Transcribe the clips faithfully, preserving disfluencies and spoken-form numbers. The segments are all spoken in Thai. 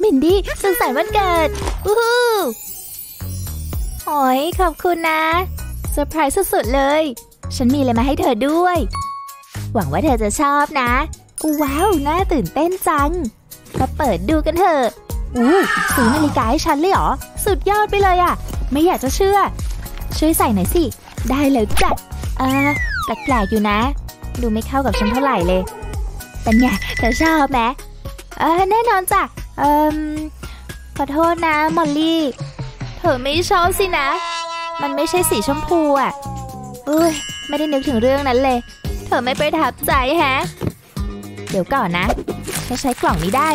มินดี้สุขสันต์วันเกิดวู้ฮู้โอ้ยขอบคุณนะเซอร์ไพรส์สุดๆเลยฉันมีอะไรมาให้เธอด้วยหวังว่าเธอจะชอบนะว้าวน่าตื่นเต้นจังมาเปิดดูกันเถอะอู้ซื้อนาฬิกาให้ฉันเลยเหรอสุดยอดไปเลยอ่ะไม่อยากจะเชื่อช่วยใส่หน่อยสิได้เลยจ้ะเออแปลกๆอยู่นะดูไม่เข้ากับฉันเท่าไหร่เลยเป็นไงเธอชอบไหมเออแน่นอนจ้ะเอ่อขอโทษนะมอลลี่เธอไม่ชอบสินะมันไม่ใช่สีชมพูอ่ะอุ้ยไม่ได้นึกถึงเรื่องนั้นเลยเธอไม่ประทับใจแฮะเดี๋ยวก่อนนะฉันใช้กล่องนี้ได้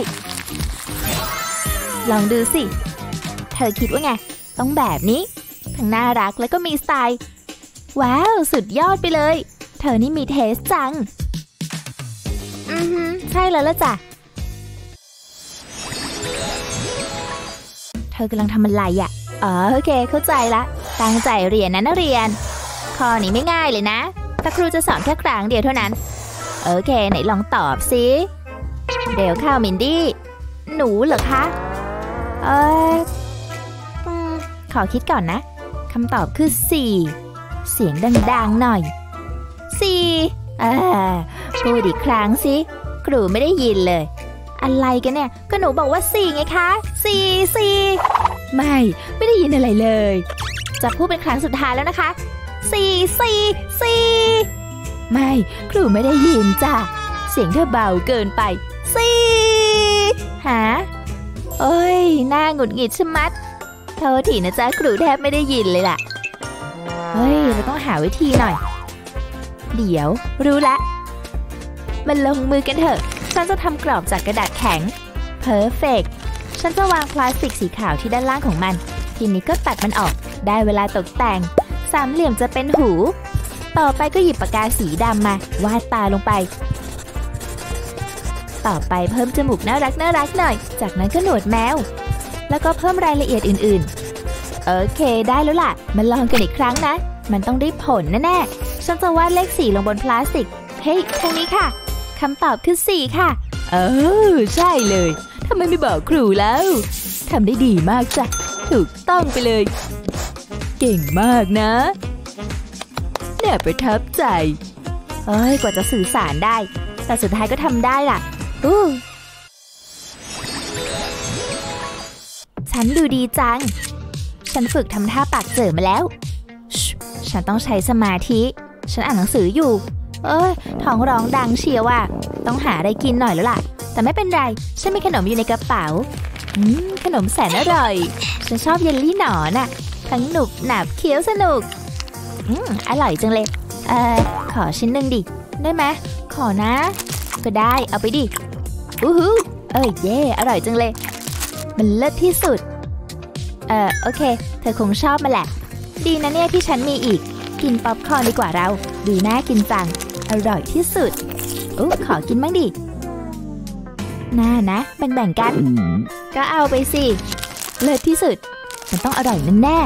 ลองดูสิเธอคิดว่าไงต้องแบบนี้ทั้งน่ารักแล้วก็มีสไตล์ว้าวสุดยอดไปเลยเธอนี่มีเทสจังอือฮึใช่แล้วล่ะจ้ะเธอกำลังทำอะไรอ่ะอ๋อโอเคเข้าใจละตั้งใจเรียนนะนักเรียนข้อนี้ไม่ง่ายเลยนะแต่ครูจะสอนแค่ครั้งเดียวเท่านั้นโอเคไหนลองตอบสิเดี๋ยวเข้ามินดี้หนูเหรอคะเออขอคิดก่อนนะคำตอบคือสี่เสียงดังๆหน่อยสี่อ่าพูดอีกครั้งสิครูไม่ได้ยินเลยอะไรกันเนี่ยก็หนูบอกว่าสี่ไงคะสี่สี่ไม่ไม่ได้ยินอะไรเลยจะพูดเป็นครั้งสุดท้ายแล้วนะคะสี่สี่สี่ไม่ครูไม่ได้ยินจ้ะเสียงเธอเบาเกินไปสี่หาเอ้ยน่าหงุดหงิดชะมัดโทษทีนะจ๊ะครูแทบไม่ได้ยินเลยล่ะเฮ้ยเราต้องหาวิธีหน่อยเดี๋ยวรู้ละมันลงมือกันเถอะฉันจะทำกรอบจากกระดาษแข็งเพอร์เฟกต์ฉันจะวางพลาสติกสีขาวที่ด้านล่างของมันทีนี้ก็ตัดมันออกได้เวลาตกแต่งสามเหลี่ยมจะเป็นหูต่อไปก็หยิบปากกาสีดำมาวาดตาลงไปต่อไปเพิ่มจมูกน่ารักน่ารักหน่อยจากนั้นก็หนวดแมวแล้วก็เพิ่มรายละเอียดอื่นๆโอเคได้แล้วล่ะมาลองกันอีกครั้งนะมันต้องได้ผลแน่ๆฉันจะวาดเลขสี่ลงบนพลาสติกเฮ้ยทางนี้ค่ะคำตอบคือสี่ค่ะเออใช่เลยทำไมไม่บอกครูแล้วทำได้ดีมากจ้ะถูกต้องไปเลยเก่งมากนะเนี่ยประทับใจเอ้ยกว่าจะสื่อสารได้แต่สุดท้ายก็ทำได้ล่ะอู้ฉันดูดีจังฉันฝึกทำท่าปากเจ๋อมาแล้วฉันต้องใช้สมาธิฉันอ่านหนังสืออยู่เอ้ยท้องร้องดังเชียวว่ะต้องหาอะไรกินหน่อยแล้วล่ะแต่ไม่เป็นไรฉันมีขนมอยู่ในกระเป๋าอืมขนมแสนอร่อยฉันชอบเยลลี่หนอนน่ะทั้งหนุบหนับเคี้ยวสนุกอืมอร่อยจังเลยเอ่อขอชิ้นหนึ่งดิได้ไหมขอนะก็ได้เอาไปดิอู้หูเอ้ยเย่อร่อยจังเลยมันเลิศที่สุดเอ่อโอเคเธอคงชอบมาแหละดีนะเนี่ยที่ฉันมีอีกกินป๊อปคอร์นดีกว่าเราดูน่ากินจังอร่อยที่สุดอุ๊ขอกินบ้างดิน่านะแบ่งๆกันก็เอาไปสิเลิศที่สุดมันต้องอร่อยแน่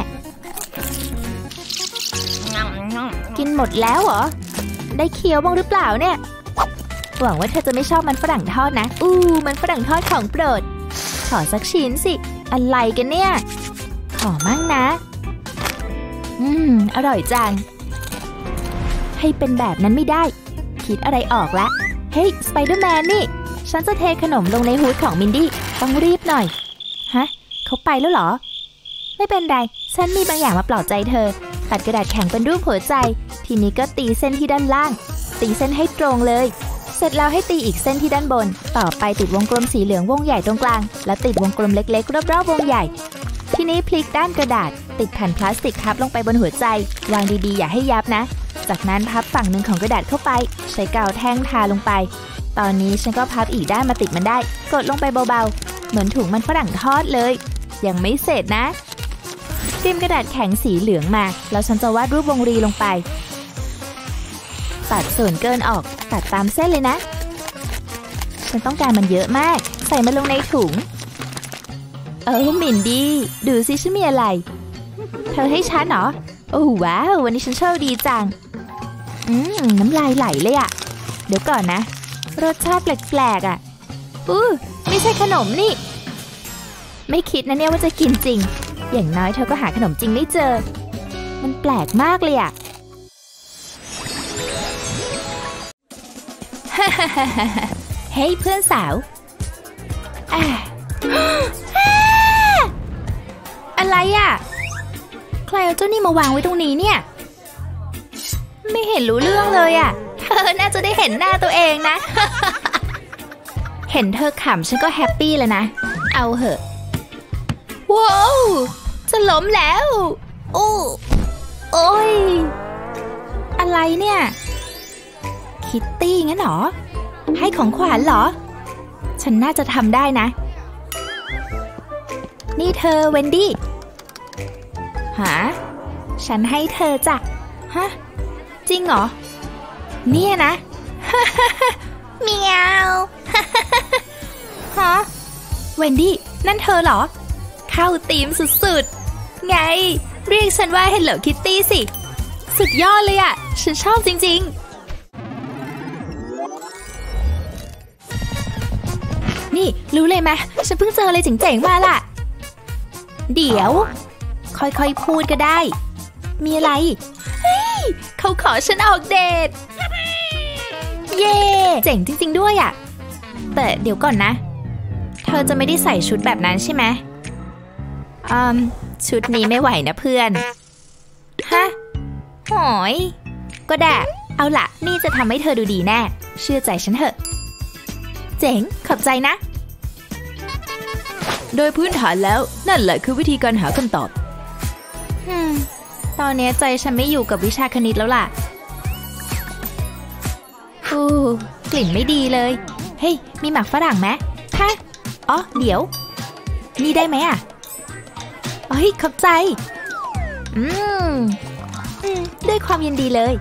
ๆกินหมดแล้วเหรอได้เคี้ยวบ้างหรือเปล่าเนี่ยหวังว่าเธอจะไม่ชอบมันฝรั่งทอดนะอู้มันฝรั่งทอดของโปรดขอสักชิ้นสิอะไรกันเนี่ยขอมั่งนะอืมอร่อยจังให้เป็นแบบนั้นไม่ได้คิดอะไรออกละเฮ้ยสไปเดอร์แมนนี่ฉันจะเทขนมลงในฮูดของมินดี้ต้องรีบหน่อยฮะเขาไปแล้วเหรอไม่เป็นไรฉันมีบางอย่างมาปลอบใจเธอตัดกระดาษแข็งเป็นรูปหัวใจทีนี้ก็ตีเส้นที่ด้านล่างตีเส้นให้ตรงเลยเสร็จแล้วให้ตีอีกเส้นที่ด้านบนต่อไปติดวงกลมสีเหลืองวงใหญ่ตรงกลางแล้วติดวงกลมเล็กๆรอบๆวงใหญ่ทีนี้พลิกด้านกระดาษติดแผ่นพลาสติกทับลงไปบนหัวใจวางดีๆอย่าให้ยับนะจากนั้นพับฝั่งหนึ่งของกระดาษเข้าไปใช้กาวแท่งทาลงไปตอนนี้ฉันก็พับอีกด้านมาติดมันได้กดลงไปเบาๆเหมือนถุงมันฝรั่งทอดเลยยังไม่เสร็จนะพิมพ์กระดาษแข็งสีเหลืองมาแล้วฉันจะวาดรูปวงรีลงไปตัดส่วนเกินออกตัดตามเส้นเลยนะฉันต้องการมันเยอะมากใส่มันลงในถุงเออมินดี้ดูสิฉันมีอะไรเธอให้ฉันเหรอโอ้ว้าววันนี้ฉันโชคดีจังอืมน้ำลายไหลเลยอะเดี๋ยวก่อนนะรสชาติแปลกๆอะอู้ไม่ใช่ขนมนี่ไม่คิดนะเนี่ยว่าจะกินจริงอย่างน้อยเธอก็หาขนมจริงไม่เจอมันแปลกมากเลยอะฮ่าฮ่าฮ่าฮ่าเฮ้ยเพื่อนสาวอ่าอะไรอะใครเอาเจ้านี่มาวางไว้ตรงนี้เนี่ยไม่เห็นรู้เรื่องเลยอะเธอน่าจะได้เห็นหน้าตัวเองนะ เห็นเธอขำฉันก็แฮปปี้แล้วนะเอาเหอะว้าวจะล้มแล้วโอ้โอ้ยอะไรเนี่ยคิตตี้งั้นเหรอให้ของขวัญเหรอฉันน่าจะทำได้นะนี่เธอเวนดี้ฮะฉันให้เธอจ้ะฮะจริงเหรอเนี่ยนะ เมียวฮะเวนดี้นั่นเธอเหรอเข้าธีมสุดๆไงเรียกฉันว่า Hello Kitty สิสุดยอดเลยอ่ะฉันชอบจริงๆนี่รู้เลยไหมฉันเพิ่งเจออะไรเจ๋งๆมาล่ะเดี๋ยวค่อยๆพูดก็ได้มีอะไรเฮ้ยเขาขอฉันออกเดทเย่เจ๋งจริงๆด้วยอ่ะแต่เดี๋ยวก่อนนะเธอจะไม่ได้ใส่ชุดแบบนั้นใช่ไหมอืมชุดนี้ไม่ไหวนะเพื่อนฮะหอยก็ได้เอาล่ะนี่จะทำให้เธอดูดีแน่เชื่อใจฉันเถอะเจ๋งขอบใจนะโดยพื้นฐานแล้วนั่นแหละคือวิธีการหาคำตอบอืมตอนนี้ใจฉันไม่อยู่กับวิชาคณิตแล้วล่ะอู้กลิ่นไม่ดีเลยเฮ้ยมีหมากฝรั่งไหมฮะอ๋อเดี๋ยวนี่ได้ไหมอ่ะเฮ้ยขอบใจอืมอืมด้วยความยินดีเลย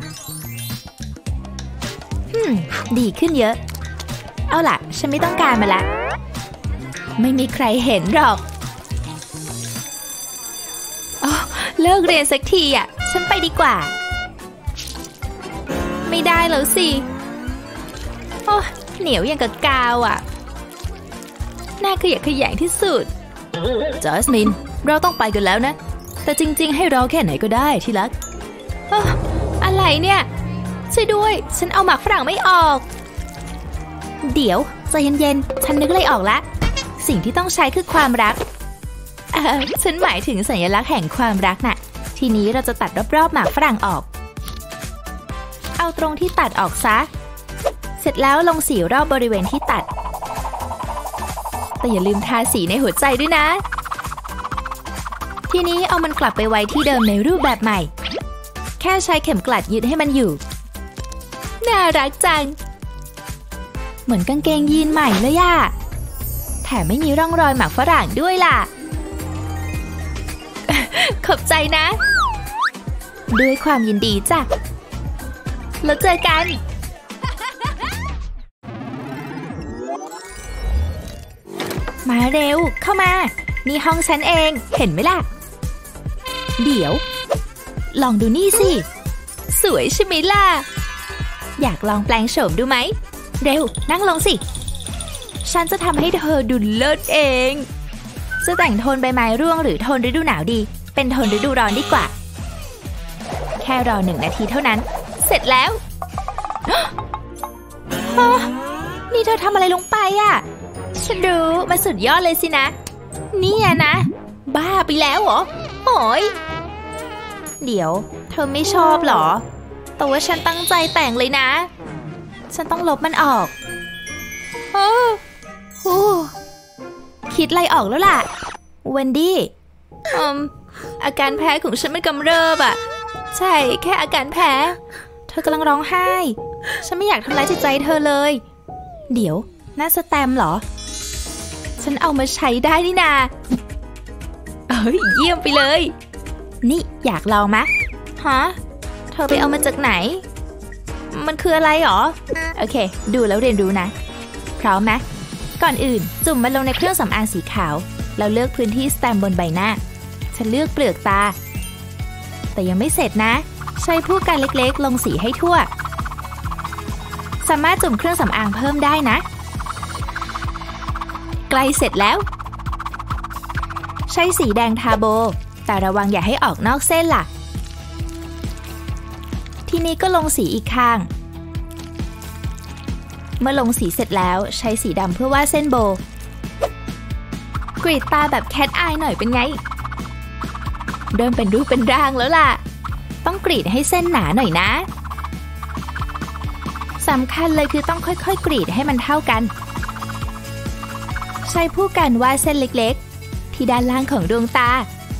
อืมดีขึ้นเยอะเอาล่ะฉันไม่ต้องการมาละไม่มีใครเห็นหรอกอ๋อเลิกเรียนสักทีอ่ะฉันไปดีกว่าไม่ได้แล้วสิโอ้เหนียวอย่างกับกาวอ่ะน่าขยะแขยงที่สุดจอสมินเราต้องไปกันแล้วนะแต่จริงๆให้รอแค่ไหนก็ได้ที่รักอะอะไรเนี่ยช่วยด้วยฉันเอาหมากฝรั่งไม่ออกเดี๋ยวใจเย็นๆฉันนึกอะไรออกแล้วสิ่งที่ต้องใช้คือความรักเออฉันหมายถึงสัญลักษณ์แห่งความรักน่ะทีนี้เราจะตัดรอบๆหมากฝรั่งออกเอาตรงที่ตัดออกซะเสร็จแล้วลงสีรอบบริเวณที่ตัดแต่อย่าลืมทาสีในหัวใจด้วยนะทีนี้เอามันกลับไปไว้ที่เดิมในรูปแบบใหม่แค่ใช้เข็มกลัดยึดให้มันอยู่น่ารักจังเหมือนกางเกงยีนใหม่เลยอะแถมไม่มีร่องรอยหมากฝรั่งด้วยล่ะ ขอบใจนะด้วยความยินดีจ้ะแล้วเจอกันมาเร็วเข้ามานี่ห้องฉันเองเห็นไหมล่ะเดี๋ยวลองดูนี่สิสวยใช่ไหมล่ะอยากลองแปลงโฉมดูไหมเร็วนั่งลงสิฉันจะทำให้เธอดูเลิศเองจะแต่งโทนใบไม้ร่วงหรือโทนฤดูหนาวดีเป็นโทนฤดูร้อนดีกว่าแค่รอหนึ่งนาทีเท่านั้นเสร็จแล้ว นี่เธอทำอะไรลงไปอ่ะฉันรู้มันสุดยอดเลยสินะนี่นะบ้าไปแล้วเหรอโอ้ยเดี๋ยวเธอไม่ชอบเหรอแต่ว่าฉันตั้งใจแต่งเลยนะฉันต้องลบมันออกโอ้โหคิดอะไรออกแล้วล่ะเวนดี้อืมอาการแพ้ของฉันมันกำเริบอ่ะใช่แค่อาการแพ้เธอกำลังร้องไห้ฉันไม่อยากทำร้ายจิตใจเธอเลยเดี๋ยวหน้าสแตมป์เหรอฉันเอามาใช้ได้นี่นาเอ้ยเยี่ยมไปเลยนี่อยากลองมะฮะเธอไปเอามาจากไหนมันคืออะไรหรอโอเคดูแล้วเรียนรู้นะพร้อมไหมก่อนอื่นจุ่มมันลงในเครื่องสำอางสีขาวแล้วเลือกพื้นที่สแตมป์บนใบหน้าฉันเลือกเปลือกตาแต่ยังไม่เสร็จนะใช้ผู้กันเล็กๆลงสีให้ทั่วสามารถจุ่มเครื่องสำอางเพิ่มได้นะใกล้เสร็จแล้วใช้สีแดงทาโบแต่ระวังอย่าให้ออกนอกเส้นล่ะทีนี้ก็ลงสีอีกข้างเมื่อลงสีเสร็จแล้วใช้สีดำเพื่อวาดเส้นโบกรีดตาแบบแคทอายหน่อยเป็นไงเริ่มเป็นรูปเป็นร่างแล้วล่ะต้องกรีดให้เส้นหนาหน่อยนะสำคัญเลยคือต้องค่อยๆกรีดให้มันเท่ากันใช้ผู้กันวาดเส้นเล็กๆที่ด้านล่างของดวงตา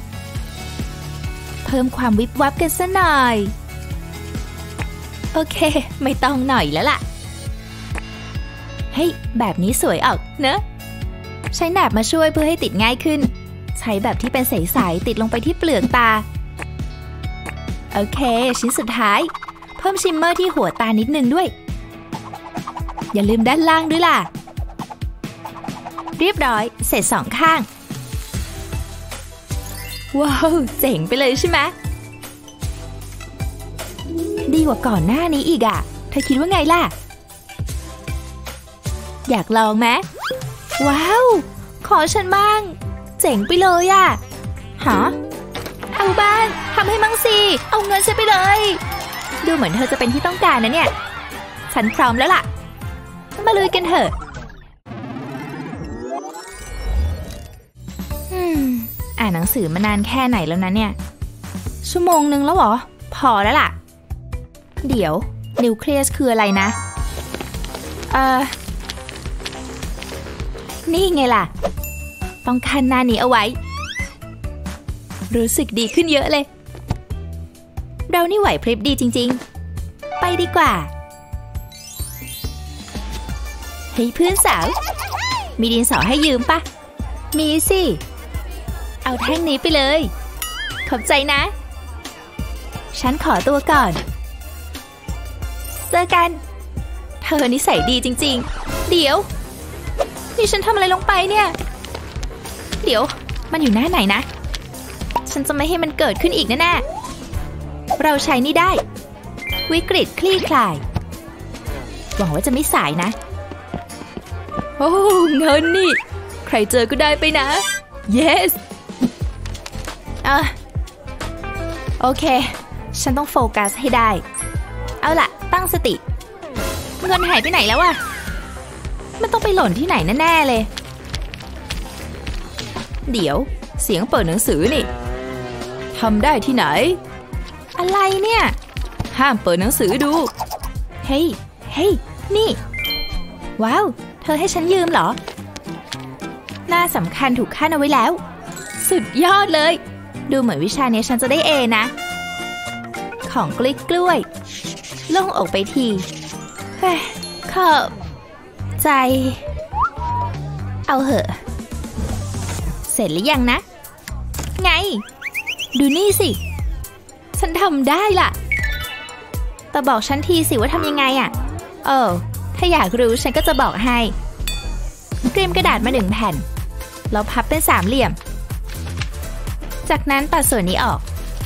เพิ่มความวิบวับกันซะหน่อยโอเคไม่ต้องหน่อยแล้วล่ะเฮ้ยแบบนี้สวยออกเนอะใช้แหนบมาช่วยเพื่อให้ติดง่ายขึ้นใช้แบบที่เป็นใสๆติดลงไปที่เปลือกตาโอเคชิ้นสุดท้ายเพิ่มชิมเมอร์ที่หัวตานิดนึงด้วยอย่าลืมด้านล่างด้วยล่ะเรียบร้อยเสร็จสองข้างว้าวเจ๋งไปเลยใช่ไหมดีกว่าก่อนหน้านี้อีกอ่ะเธอคิดว่าไงล่ะอยากลองไหมว้าวขอฉันบ้างเจ๋งไปเลยอ่ะฮะเอาบ้างทำให้มั่งสิเอาเงินฉันไปเลยดูเหมือนเธอจะเป็นที่ต้องการนะเนี่ยฉันพร้อมแล้วล่ะมาลุยกันเถอะอ่านหนังสือมานานแค่ไหนแล้วนะเนี่ยชั่วโมงนึงแล้วเหรอพอแล้วล่ะเดี๋ยวนิวเคลียสคืออะไรนะเอ่อนี่ไงล่ะต้องคันหน้านี้เอาไว้รู้สึกดีขึ้นเยอะเลยเรานี่ไหวพริบดีจริงๆไปดีกว่าเฮ้ยเพื่อนสาวมีดินสอให้ยืมปะมีสิเอาแท่งนี้ไปเลยขอบใจนะฉันขอตัวก่อนเจอกันเธอนิสัยดีจริงๆเดี๋ยวนี่ฉันทำอะไรลงไปเนี่ยเดี๋ยวมันอยู่หน้าไหนนะฉันจะไม่ให้มันเกิดขึ้นอีกแน่ๆเราใช้นี่ได้วิกฤตคลี่คลายหวังว่าจะไม่สายนะโอ้เงินนี่ใครเจอก็ได้ไปนะ yes อ่ะโอเคฉันต้องโฟกัสให้ได้เอาล่ะตั้งสติเงินหายไปไหนแล้วอะมันต้องไปหล่นที่ไหนแน่ๆเลยเดี๋ยวเสียงเปิดหนังสือนี่ทำได้ที่ไหนอะไรเนี่ยห้ามเปิดหนังสือดูเฮ้ยเฮ้ยนี่ว้าวเธอให้ฉันยืมเหรอหน้าสำคัญถูกขั้นเอาไว้แล้วสุดยอดเลยดูเหมือนวิชานี้ฉันจะได้เอนะของกลิ้กล้วยโล่งอกไปทีเฮ้ยขอบใจเอาเหอะเสร็จหรือยังนะไงดูนี่สิฉันทำได้ล่ะแต่บอกฉันทีสิว่าทำยังไงอ่ะเออถ้าอยากรู้ฉันก็จะบอกให้เตรียมกระดาษมาหนึ่งแผ่นแล้วพับเป็นสามเหลี่ยมจากนั้นตัดส่วนนี้ออก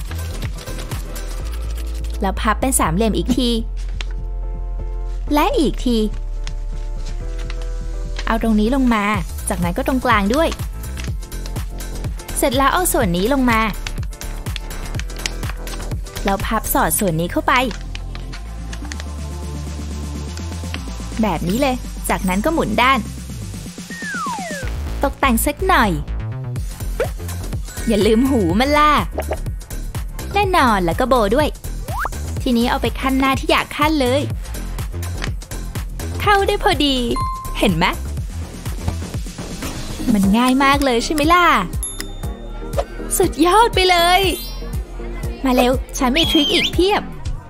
แล้วพับเป็นสามเหลี่ยมอีกทีและอีกทีเอาตรงนี้ลงมาจากนั้นก็ตรงกลางด้วยเสร็จแล้วเอาส่วนนี้ลงมาแล้วพับสอดส่วนนี้เข้าไปแบบนี้เลยจากนั้นก็หมุนด้านตกแต่งสักหน่อยอย่าลืมหูมันล่ะแน่นอนแล้วก็โบด้วยทีนี้เอาไปขั้นหน้าที่อยากขั้นเลยเข้าได้พอดีเห็นไหมมันง่ายมากเลยใช่ไหมล่ะสุดยอดไปเลยมาเร็วฉันมีทริคอีกเพียบ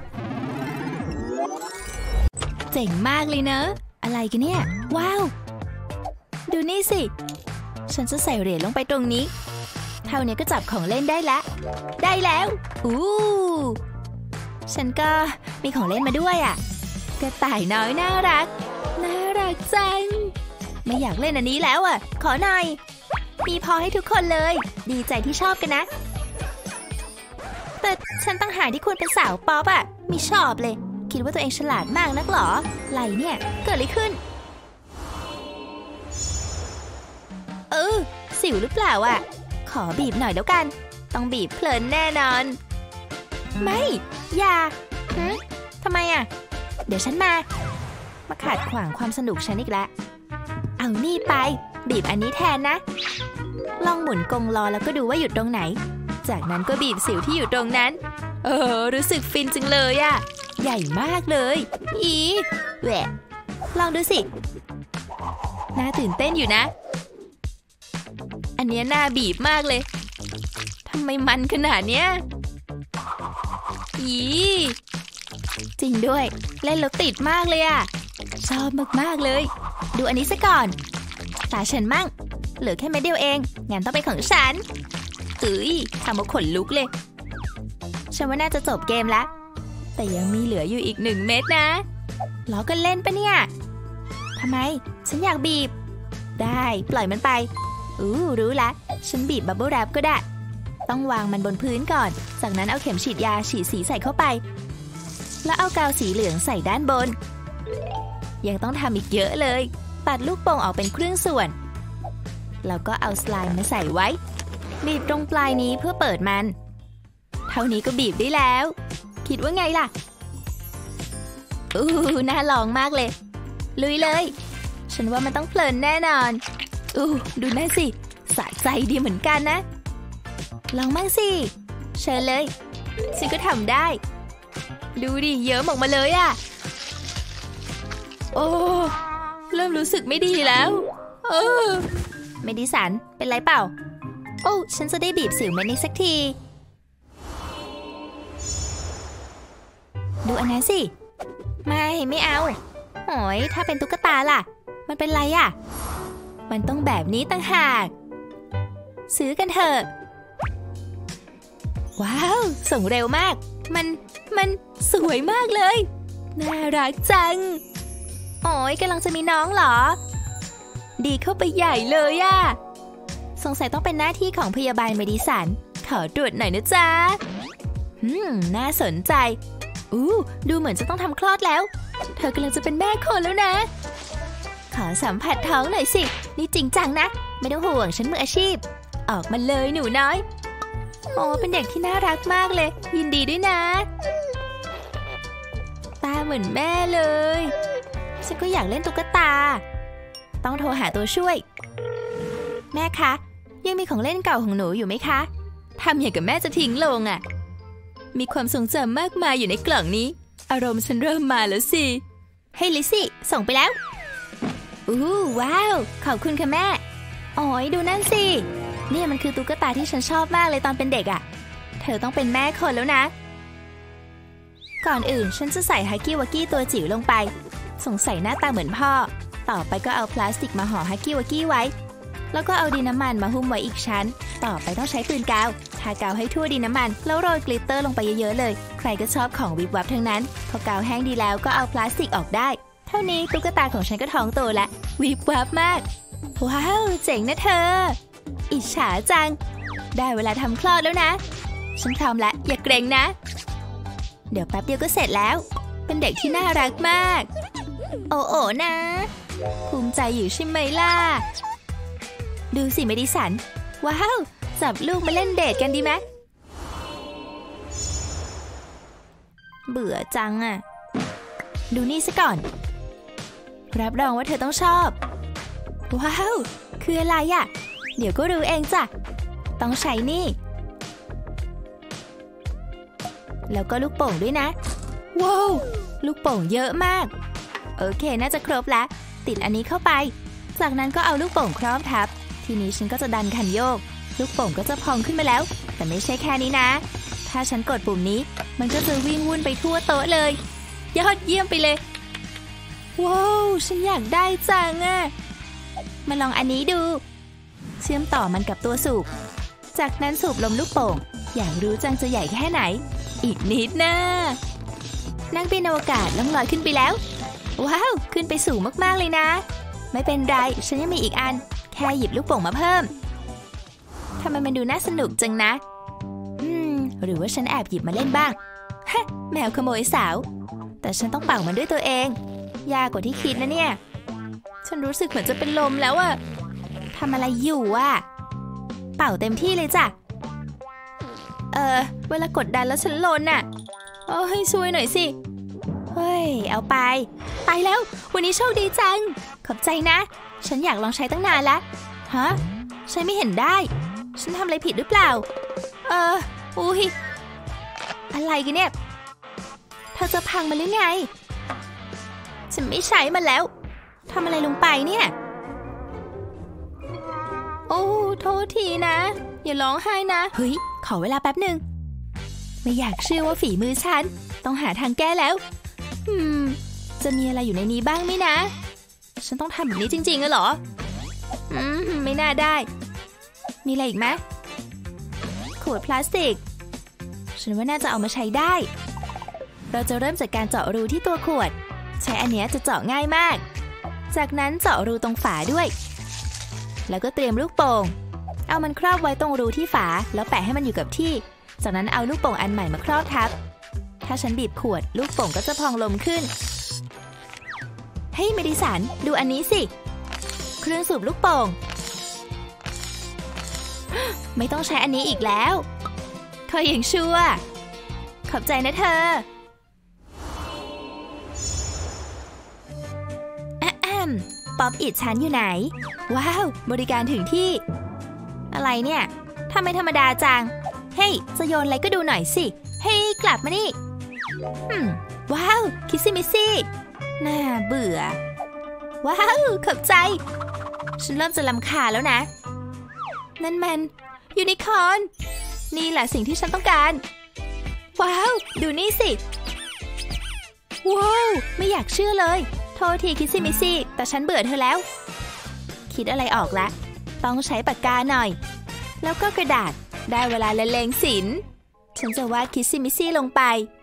เจ๋งมากเลยเนอะอะไรกันเนี่ยว้าวดูนี่สิฉันจะใส่เหรียญลงไปตรงนี้เท่านี้ก็จับของเล่นได้แล้วได้แล้วอู้ฉันก็มีของเล่นมาด้วยอ่ะกระต่ายน้อยน่ารักน่ารักจังไม่อยากเล่นอันนี้แล้วอ่ะขอหน่อยมีพอให้ทุกคนเลยดีใจที่ชอบกันนะแต่ฉันตั้งหากที่ควรเป็นสาวป๊อปอ่ะไม่ชอบเลยคิดว่าตัวเองฉลาดมากนักหรอไรเนี่ยเกิดอะไรขึ้นเออสิวหรือเปล่าอ่ะขอบีบหน่อยแล้วกันต้องบีบเพลินแน่นอนไม่อย่าฮะทำไมอ่ะเดี๋ยวฉันมามาขัดขวางความสนุกฉันอีกแล้วเอานี่ไปบีบอันนี้แทนนะลองหมุนกงล้อแล้วก็ดูว่าอยู่ตรงไหนจากนั้นก็บีบสิวที่อยู่ตรงนั้นเออรู้สึกฟินจังเลยอ่ะใหญ่มากเลยอีแหวะลองดูสิน่าตื่นเต้นอยู่นะอันนี้น่าบีบมากเลยทำไมมันขนาดเนี้ยอีจริงด้วยเล่นแล้วติดมากเลยอ่ะชอบมากๆเลยดูอันนี้ซะก่อนตาฉันมั่งเหลือแค่เม็ดเดียวเองงั้นต้องเป็นของฉันเอ้ยทำมาขนลุกเลยฉันว่าน่าจะจบเกมแล้วแต่ยังมีเหลืออยู่อีกหนึ่งเม็ดนะล้อกันเล่นปะเนี่ยทำไมฉันอยากบีบได้ปล่อยมันไปอู้รู้ละฉันบีบบับเบิ้ลแรปก็ได้ต้องวางมันบนพื้นก่อนจากนั้นเอาเข็มฉีดยาฉีดสีใส่เข้าไปแล้วเอากาวสีเหลืองใส่ด้านบนยังต้องทำอีกเยอะเลยตัดลูกโป่งออกเป็นครึ่งส่วนแล้วก็เอาสไลม์มาใส่ไว้บีบตรงปลายนี้เพื่อเปิดมันเท่านี้ก็บีบได้แล้วคิดว่าไงล่ะอู้น่าลองมากเลยลุยเลยฉันว่ามันต้องเพลินแน่นอนอู้ดูนั่นสิสะใจดีเหมือนกันนะลองมั่งสิเชิญเลยฉันก็ทำได้ดูดิเยิ้มออกมาเลยอ่ะโอ้เริ่มรู้สึกไม่ดีแล้วเออเมดิสันเป็นไรเปล่าโอ้ฉันจะได้บีบสิวเม็ดนี้สักทีดูอันนั้นสิไม่ไม่เอาโอ้ยถ้าเป็นตุ๊กตาล่ะมันเป็นไรอ่ะมันต้องแบบนี้ต่างหากซื้อกันเถอะว้าวส่งเร็วมากมันมันสวยมากเลยน่ารักจังโอ้ยกำลังจะมีน้องเหรอดีเข้าไปใหญ่เลยอะสงสัยต้องเป็นหน้าที่ของพยาบาลเมดิสันขอตรวจหน่อยนะจ๊ะอืมน่าสนใจอู้ดูเหมือนจะต้องทำคลอดแล้วเธอกำลังจะเป็นแม่คนแล้วนะขอสัมผัสท้องหน่อยสินี่จริงจังนะไม่ต้องห่วงฉันมืออาชีพออกมาเลยหนูน้อยโอ้เป็นเด็กที่น่ารักมากเลยยินดีด้วยนะตาเหมือนแม่เลยฉันก็อยากเล่นตุ๊กตาต้องโทรหาตัวช่วยแม่คะยังมีของเล่นเก่าของหนูอยู่ไหมคะทำอย่างกับแม่จะทิ้งลงอ่ะมีความทรงจำมากมายอยู่ในกล่องนี้อารมณ์ฉันเริ่มมาแล้วสิเฮ้ยลิซี่ส่งไปแล้วอู้ว้าวขอบคุณค่ะแม่โอ้ยดูนั่นสินี่มันคือตุ๊กตาที่ฉันชอบมากเลยตอนเป็นเด็กอ่ะเธอต้องเป็นแม่คนแล้วนะก่อนอื่นฉันจะใส่ฮักกี้วักกี้ตัวจิ๋วลงไปสงสัยหน้าตาเหมือนพ่อต่อไปก็เอาพลาสติกมาห่อฮักกี้วักกี้ไว้แล้วก็เอาดินน้ำมันมาหุ้มไว้อีกชั้นต่อไปต้องใช้ปืนกาวทากาวให้ทั่วดินน้ำมันแล้วโรยกลิตเตอร์ลงไปเยอะๆเลยใครก็ชอบของวิบวับทั้งนั้นพอกาวแห้งดีแล้วก็เอาพลาสติกออกได้เท่านี้ตุ๊กตาของฉันก็ท้องโตแล้ววิบวับมากว้าวเจ๋งนะเธออิจฉาจังได้เวลาทำคลอดแล้วนะฉันพร้อมแล้วอย่าเกรงนะเดี๋ยวแป๊บเดียวก็เสร็จแล้วเป็นเด็กที่น่ารักมากโอ้โอ้นะภูมิใจอยู่ใช่ไหมล่ะดูสิเมดิสันว้าวจับลูกมาเล่นเดทกันดีไหมเบื่อจังอ่ะดูนี่ซะก่อนรับรองว่าเธอต้องชอบว้าวคืออะไรอ่ะเดี๋ยวก็รู้เองจ้ะต้องใช้นี่แล้วก็ลูกโป่งด้วยนะว้าวลูกโป่งเยอะมากโอเคน่าจะครบแล้วติดอันนี้เข้าไปจากนั้นก็เอาลูกโป่งครอบทับทีนี้ฉันก็จะดันคันโยกลูกโป่งก็จะพองขึ้นมาแล้วแต่ไม่ใช่แค่นี้นะถ้าฉันกดปุ่มนี้มันก็จะวิ่งวุ่นไปทั่วโต๊ะเลยยอดเยี่ยมไปเลยว้าวฉันอยากได้จังอ่ะมาลองอันนี้ดูเชื่อมต่อมันกับตัวสูบจากนั้นสูบลมลูกโป่งอยากรู้จังจะใหญ่แค่ไหนอีกนิดนะนั่งบินอวกาศล่องลอยขึ้นไปแล้วว้าวขึ้นไปสูงมากๆเลยนะไม่เป็นไรฉันยังมีอีกอันแค่หยิบลูกโป่งมาเพิ่มทำไมมันดูน่าสนุกจังนะอืมหรือว่าฉันแอบหยิบมาเล่นบ้างฮะแมวขโมยสาวแต่ฉันต้องเป่ามันด้วยตัวเองยากกว่าที่คิดนะเนี่ยฉันรู้สึกเหมือนจะเป็นลมแล้วอะทำอะไรอยู่อะเป่าเต็มที่เลยจ้ะเออเวลากดดันแล้วฉันลนน่ะโอ้ให้ช่วยหน่อยสิเฮ้ยเอาไปตายแล้ววันนี้โชคดีจังขอบใจนะฉันอยากลองใช้ตั้งนานแล้วฮะใช้ไม่เห็นได้ฉันทำอะไรผิดหรือเปล่าเอออุ้ยอะไรกันเนี่ยเธอจะพังมันหรือไงฉันไม่ใช้มันแล้วทำอะไรลงไปเนี่ยโอ้โทษทีนะอย่าร้องไห้นะเฮ้ยขอเวลาแป๊บหนึ่งไม่อยากเชื่อว่าฝีมือฉันต้องหาทางแก้แล้วอืมจะมีอะไรอยู่ในนี้บ้างไหมนะฉันต้องทำแบบนี้จริงๆเหรออืมไม่น่าได้มีอะไรอีกไหมขวดพลาสติกฉันว่าน่าจะเอามาใช้ได้เราจะเริ่มจากการเจาะรูที่ตัวขวดใช้อันนี้จะเจาะง่ายมากจากนั้นเจาะรูตรงฝาด้วยแล้วก็เตรียมลูกโป่งเอามันครอบไว้ตรงรูที่ฝาแล้วแปะให้มันอยู่กับที่จากนั้นเอาลูกโป่งอันใหม่มาครอบทับถ้าฉันบีบขวดลูกโป่งก็จะพองลมขึ้นเฮ้ยเมดิสันดูอันนี้สิเครื่องสูบลูกโป่งไม่ต้องใช้อันนี้อีกแล้วเธอยังชั่วขอบใจนะเธออะแอมป๊อปอิดฉันอยู่ไหนว้าวบริการถึงที่อะไรเนี่ยทำไมธรรมดาจังเฮ้ยจะโยนอะไรก็ดูหน่อยสิเฮ้ยกลับมานี่อืมว้าวคิสซี่มิสซี่น่าเบื่อว้าวขอบใจฉันเริ่มจะรำคาญแล้วนะนั่นมันยูนิคอร์นนี่แหละสิ่งที่ฉันต้องการว้าวดูนี่สิว้าวไม่อยากเชื่อเลยโทษทีคิสซี่มิสซี่แต่ฉันเบื่อเธอแล้วคิดอะไรออกละต้องใช้ปากกาหน่อยแล้วก็กระดาษได้เวลาละเลงศิลป์ฉันจะวาดคิสซี่มิสซี่ลงไป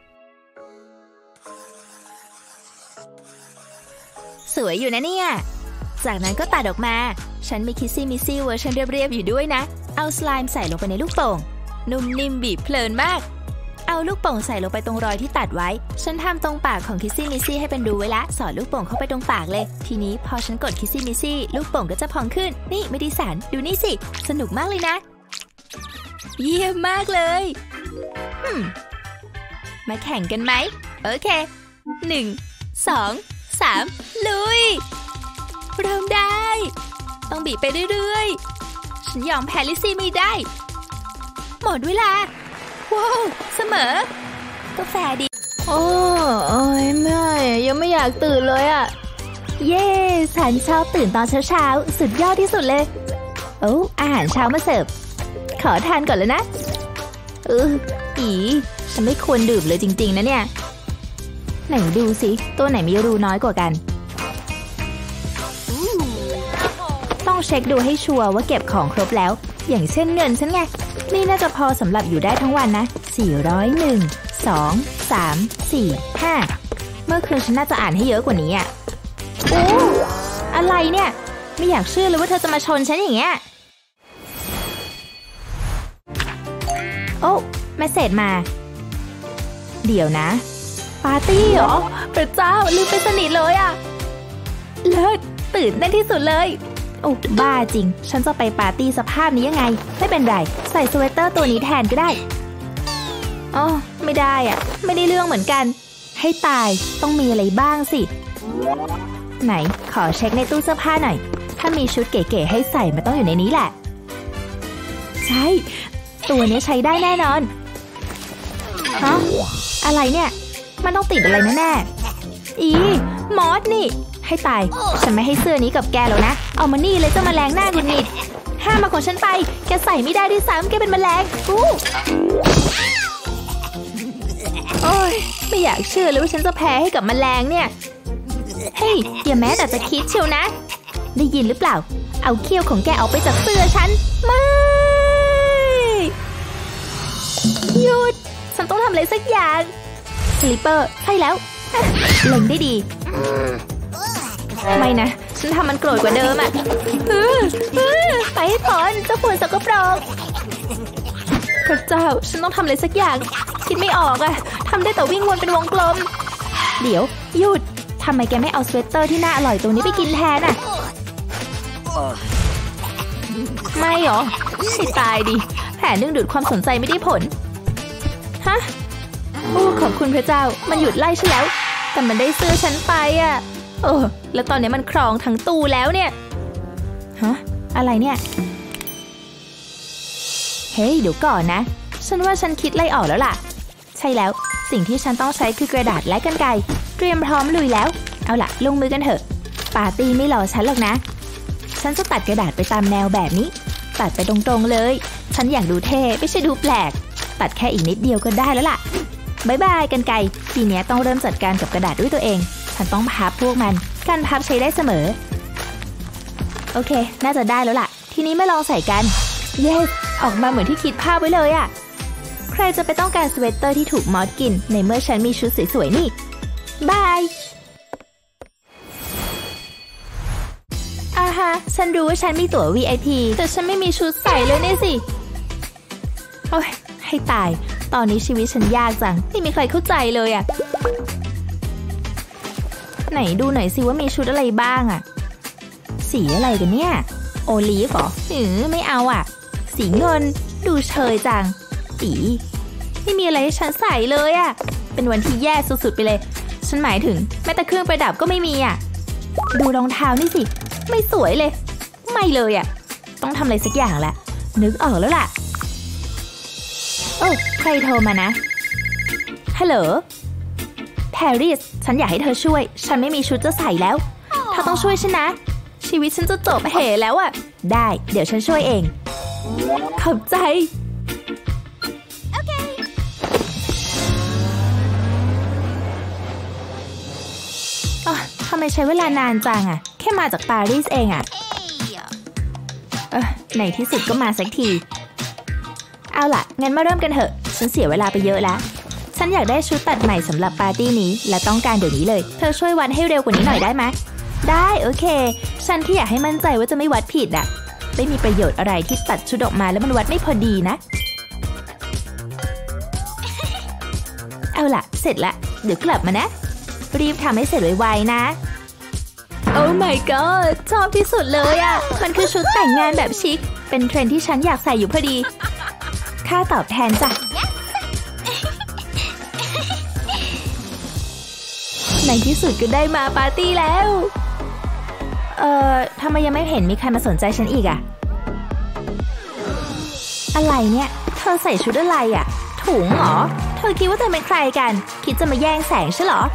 สวยอยู่นะเนี่ยจากนั้นก็ตัดออกมาฉันมีคิสซี่มิสซี่เวอร์ชันเรียบๆอยู่ด้วยนะเอาสไลม์ใส่ลงไปในลูกโป่งนุ่มนิ่มบีบเพลินมากเอาลูกโป่งใส่ลงไปตรงรอยที่ตัดไว้ฉันทำตรงปากของคิสซี่มิสซี่ให้เป็นรูไว้ละสอดลูกโป่งเข้าไปตรงปากเลยทีนี้พอฉันกดคิสซี่มิสซี่ลูกโป่งก็จะพองขึ้นนี่เมดิสันดูนี่สิสนุกมากเลยนะเยี่ยมมากเลยฮึมมาแข่งกันไหมโอเคหนึ่งสองสามลุยเริ่มได้ต้องบีบไปเรื่อยๆฉันยอมแพ้ลิซซี่ไม่ได้หมดเวลาว้าวเสมอกาแฟดีโอ้ยไม่ยังไม่อยากตื่นเลยอ่ะเย้ฉันชอบตื่นตอนเช้าๆสุดยอดที่สุดเลยโอ้อาหารเช้ามาเสิร์ฟขอทานก่อนเลยนะเอออีฉันไม่ควรดื่มเลยจริงๆนะเนี่ยไหนดูสิตัวไหนมีรูน้อยกว่ากันต้องเช็คดูให้ชัวร์ว่าเก็บของครบแล้วอย่างเช่นเงินฉันไงนี่น่าจะพอสำหรับอยู่ได้ทั้งวันนะสี่ร้อยเอ็ด สอง สาม สี่ ห้าเมื่อคืนฉันน่าจะอ่านให้เยอะกว่านี้อ่ะโอ้อะไรเนี่ยไม่อยากเชื่อเลยว่าเธอจะมาชนฉันอย่างเงี้ยโอ้เมสเสจมาเดี๋ยวนะปาร์ตี้เหรอพระเจ้าลืมไปสนิทเลยอ่ะเลิศตื่นเต้นที่สุดเลยโอ้บ้าจริงฉันจะไปปาร์ตี้สภาพนี้ยังไงไม่เป็นไรใส่สเวตเตอร์ตัวนี้แทนก็ได้อ๋อไม่ได้อ่ะไม่ได้เรื่องเหมือนกันให้ตายต้องมีอะไรบ้างสิไหนขอเช็คในตู้เสื้อผ้าหน่อยถ้ามีชุดเก๋ๆให้ใส่มันต้องอยู่ในนี้แหละใช่ตัวนี้ใช้ได้แน่นอนฮะอะไรเนี่ยมันต้องติดอะไรแน่ๆอีมอสนี่ให้ตายฉันไม่ให้เสื้อนี้กับแกแล้วนะเอามานี่เลยเจ้าแมลงหน้าหงุดหงิดห้ามมาของฉันไปแกใส่ไม่ได้ด้วยซ้ำแกเป็นแมลงอู้โอ้ยไม่อยากเชื่อเลยว่าฉันจะแพ้ให้กับแมลงเนี่ยเฮ้ยอย่าแม้แต่จะคิดเชียวนะได้ยินหรือเปล่าเอาเขี้ยวของแกออกไปจากเสื้อฉันไม่หยุดฉันต้องทำอะไรสักอย่างสลิปเปอร์ใช่แล้วเล็งได้ดีไม่นะฉันทำมันโกรธกว่าเดิมอ่ะไปให้พ้นเจ้าฝุ่นสกปรกพระเจ้าฉันต้องทำอะไรสักอย่างคิดไม่ออกอ่ะทำได้แต่วิ่งวนเป็นวงกลมเดี๋ยวหยุดทำไมแกไม่เอาสเวตเตอร์ที่น่าอร่อยตรงนี้ไปกินแทนอ่ะไม่หรอให้ตายดิแผนดึงดูดความสนใจไม่ได้ผลฮะโอ้ขอบคุณพระเจ้ามันหยุดไล่ฉันแล้วแต่มันได้เสื้อฉันไปอ่ะโอ้แล้วตอนนี้มันครองทั้งตู้แล้วเนี่ยฮะอะไรเนี่ยเฮ้ยเดี๋ยวก่อนนะฉันว่าฉันคิดไล่ออกแล้วล่ะใช่แล้วสิ่งที่ฉันต้องใช้คือกระดาษและกรรไกรเตรียมพร้อมลุยแล้วเอาล่ะลงมือกันเถอะปาร์ตี้ไม่รอฉันหรอกนะฉันจะตัดกระดาษไปตามแนวแบบนี้ตัดไปตรงๆเลยฉันอยากดูเท่ไม่ใช่ดูแปลกตัดแค่อีกนิดเดียวก็ได้แล้วล่ะบายบายกรรไกรทีนี้ต้องเริ่มจัดการกับกระดาษด้วยตัวเองฉันต้องพับพวกมันการพับใช้ได้เสมอโอเคน่าจะได้แล้วล่ะทีนี้มาลองใส่กันเย้ออกมาเหมือนที่คิดภาพไว้เลยอะใครจะไปต้องการสเวตเตอร์ที่ถูกมอสกินในเมื่อฉันมีชุดสวยๆนี่บายอาฮะฉันรู้ว่าฉันมีตั๋ว วี ไอ พี แต่ฉันไม่มีชุดใส่เลยเนี่ยสิโอ้ยให้ตายตอนนี้ชีวิตฉันยากจังไม่มีใครเข้าใจเลยอะไหนดูหน่อยสิว่ามีชุดอะไรบ้างอะสีอะไรกันเนี่ยโอลีฟเหรอหือไม่เอาอะสีเงินดูเชยจังสีไม่มีอะไรให้ฉันใส่เลยอะเป็นวันที่แย่สุดๆไปเลยฉันหมายถึงแม้แต่เครื่องประดับก็ไม่มีอะดูรองเท้านี่สิไม่สวยเลยไม่เลยอะต้องทำอะไรสักอย่างแหละนึกออกแล้วล่ะโอ้ใครโทรมานะฮัลโหลแพรริสฉันอยากให้เธอช่วยฉันไม่มีชุดจะใส่แล้วเธอต้องช่วยฉันนะชีวิตฉันจะจบเหแล้วอะได้เดี๋ยวฉันช่วยเองขอบใจโอเคอ๋อทำไมใช้เวลานานจังอะแค่มาจากปารีสเองอะเออในที่สุดก็มาสักทีเอาล่ะงั้นมาเริ่มกันเถอะฉันเสียเวลาไปเยอะแล้วฉันอยากได้ชุดตัดใหม่สำหรับปาร์ตี้นี้และต้องการเดี๋ยวนี้เลยเธอช่วยวัดให้เร็วกว่านี้หน่อยได้ไหมได้โอเคฉันแค่อยากให้มั่นใจว่าจะไม่วัดผิดอะไม่มีประโยชน์อะไรที่ตัดชุดออกมาแล้วมันวัดไม่พอดีนะเอาล่ะเสร็จละเดี๋ยวกลับมานะรีบทำให้เสร็จไวๆนะโอ้ my god ชอบที่สุดเลยอะมันคือชุดแต่งงานแบบชิคเป็นเทรนด์ที่ฉันอยากใส่อยู่พอดีค่าตอบแทนจ้ะในที่สุดก็ได้มาปาร์ตี้แล้วเอ่อทำไมยังไม่เห็นมีใครมาสนใจฉันอีกอะอะไรเนี่ยเธอใส่ชุดอะไรอะถุงเหรอเธอคิดว่าเธอเป็นใครกันคิดจะมาแย่งแสงใช่เหรอ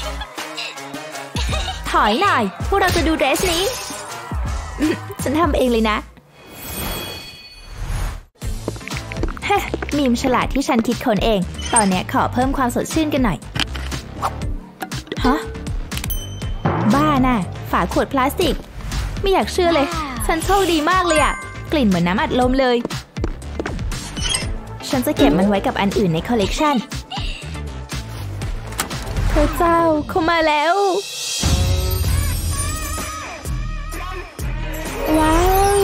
ถอยหน่อยพวกเราจะดูเดรสนี้ฉันทำเองเลยนะฮะมีมฉลาดที่ฉันคิดคนเองตอนนี้ขอเพิ่มความสดชื่นกันหน่อยฮะบ้าน่ะฝาขวดพลาสติกไม่อยากเชื่อเลยฉันโชคดีมากเลยอะกลิ่นเหมือนน้ำอัดลมเลยฉันจะเก็บมันไว้กับอันอื่นในคอลเลกชันพระเจ้าเขามาแล้วว้าว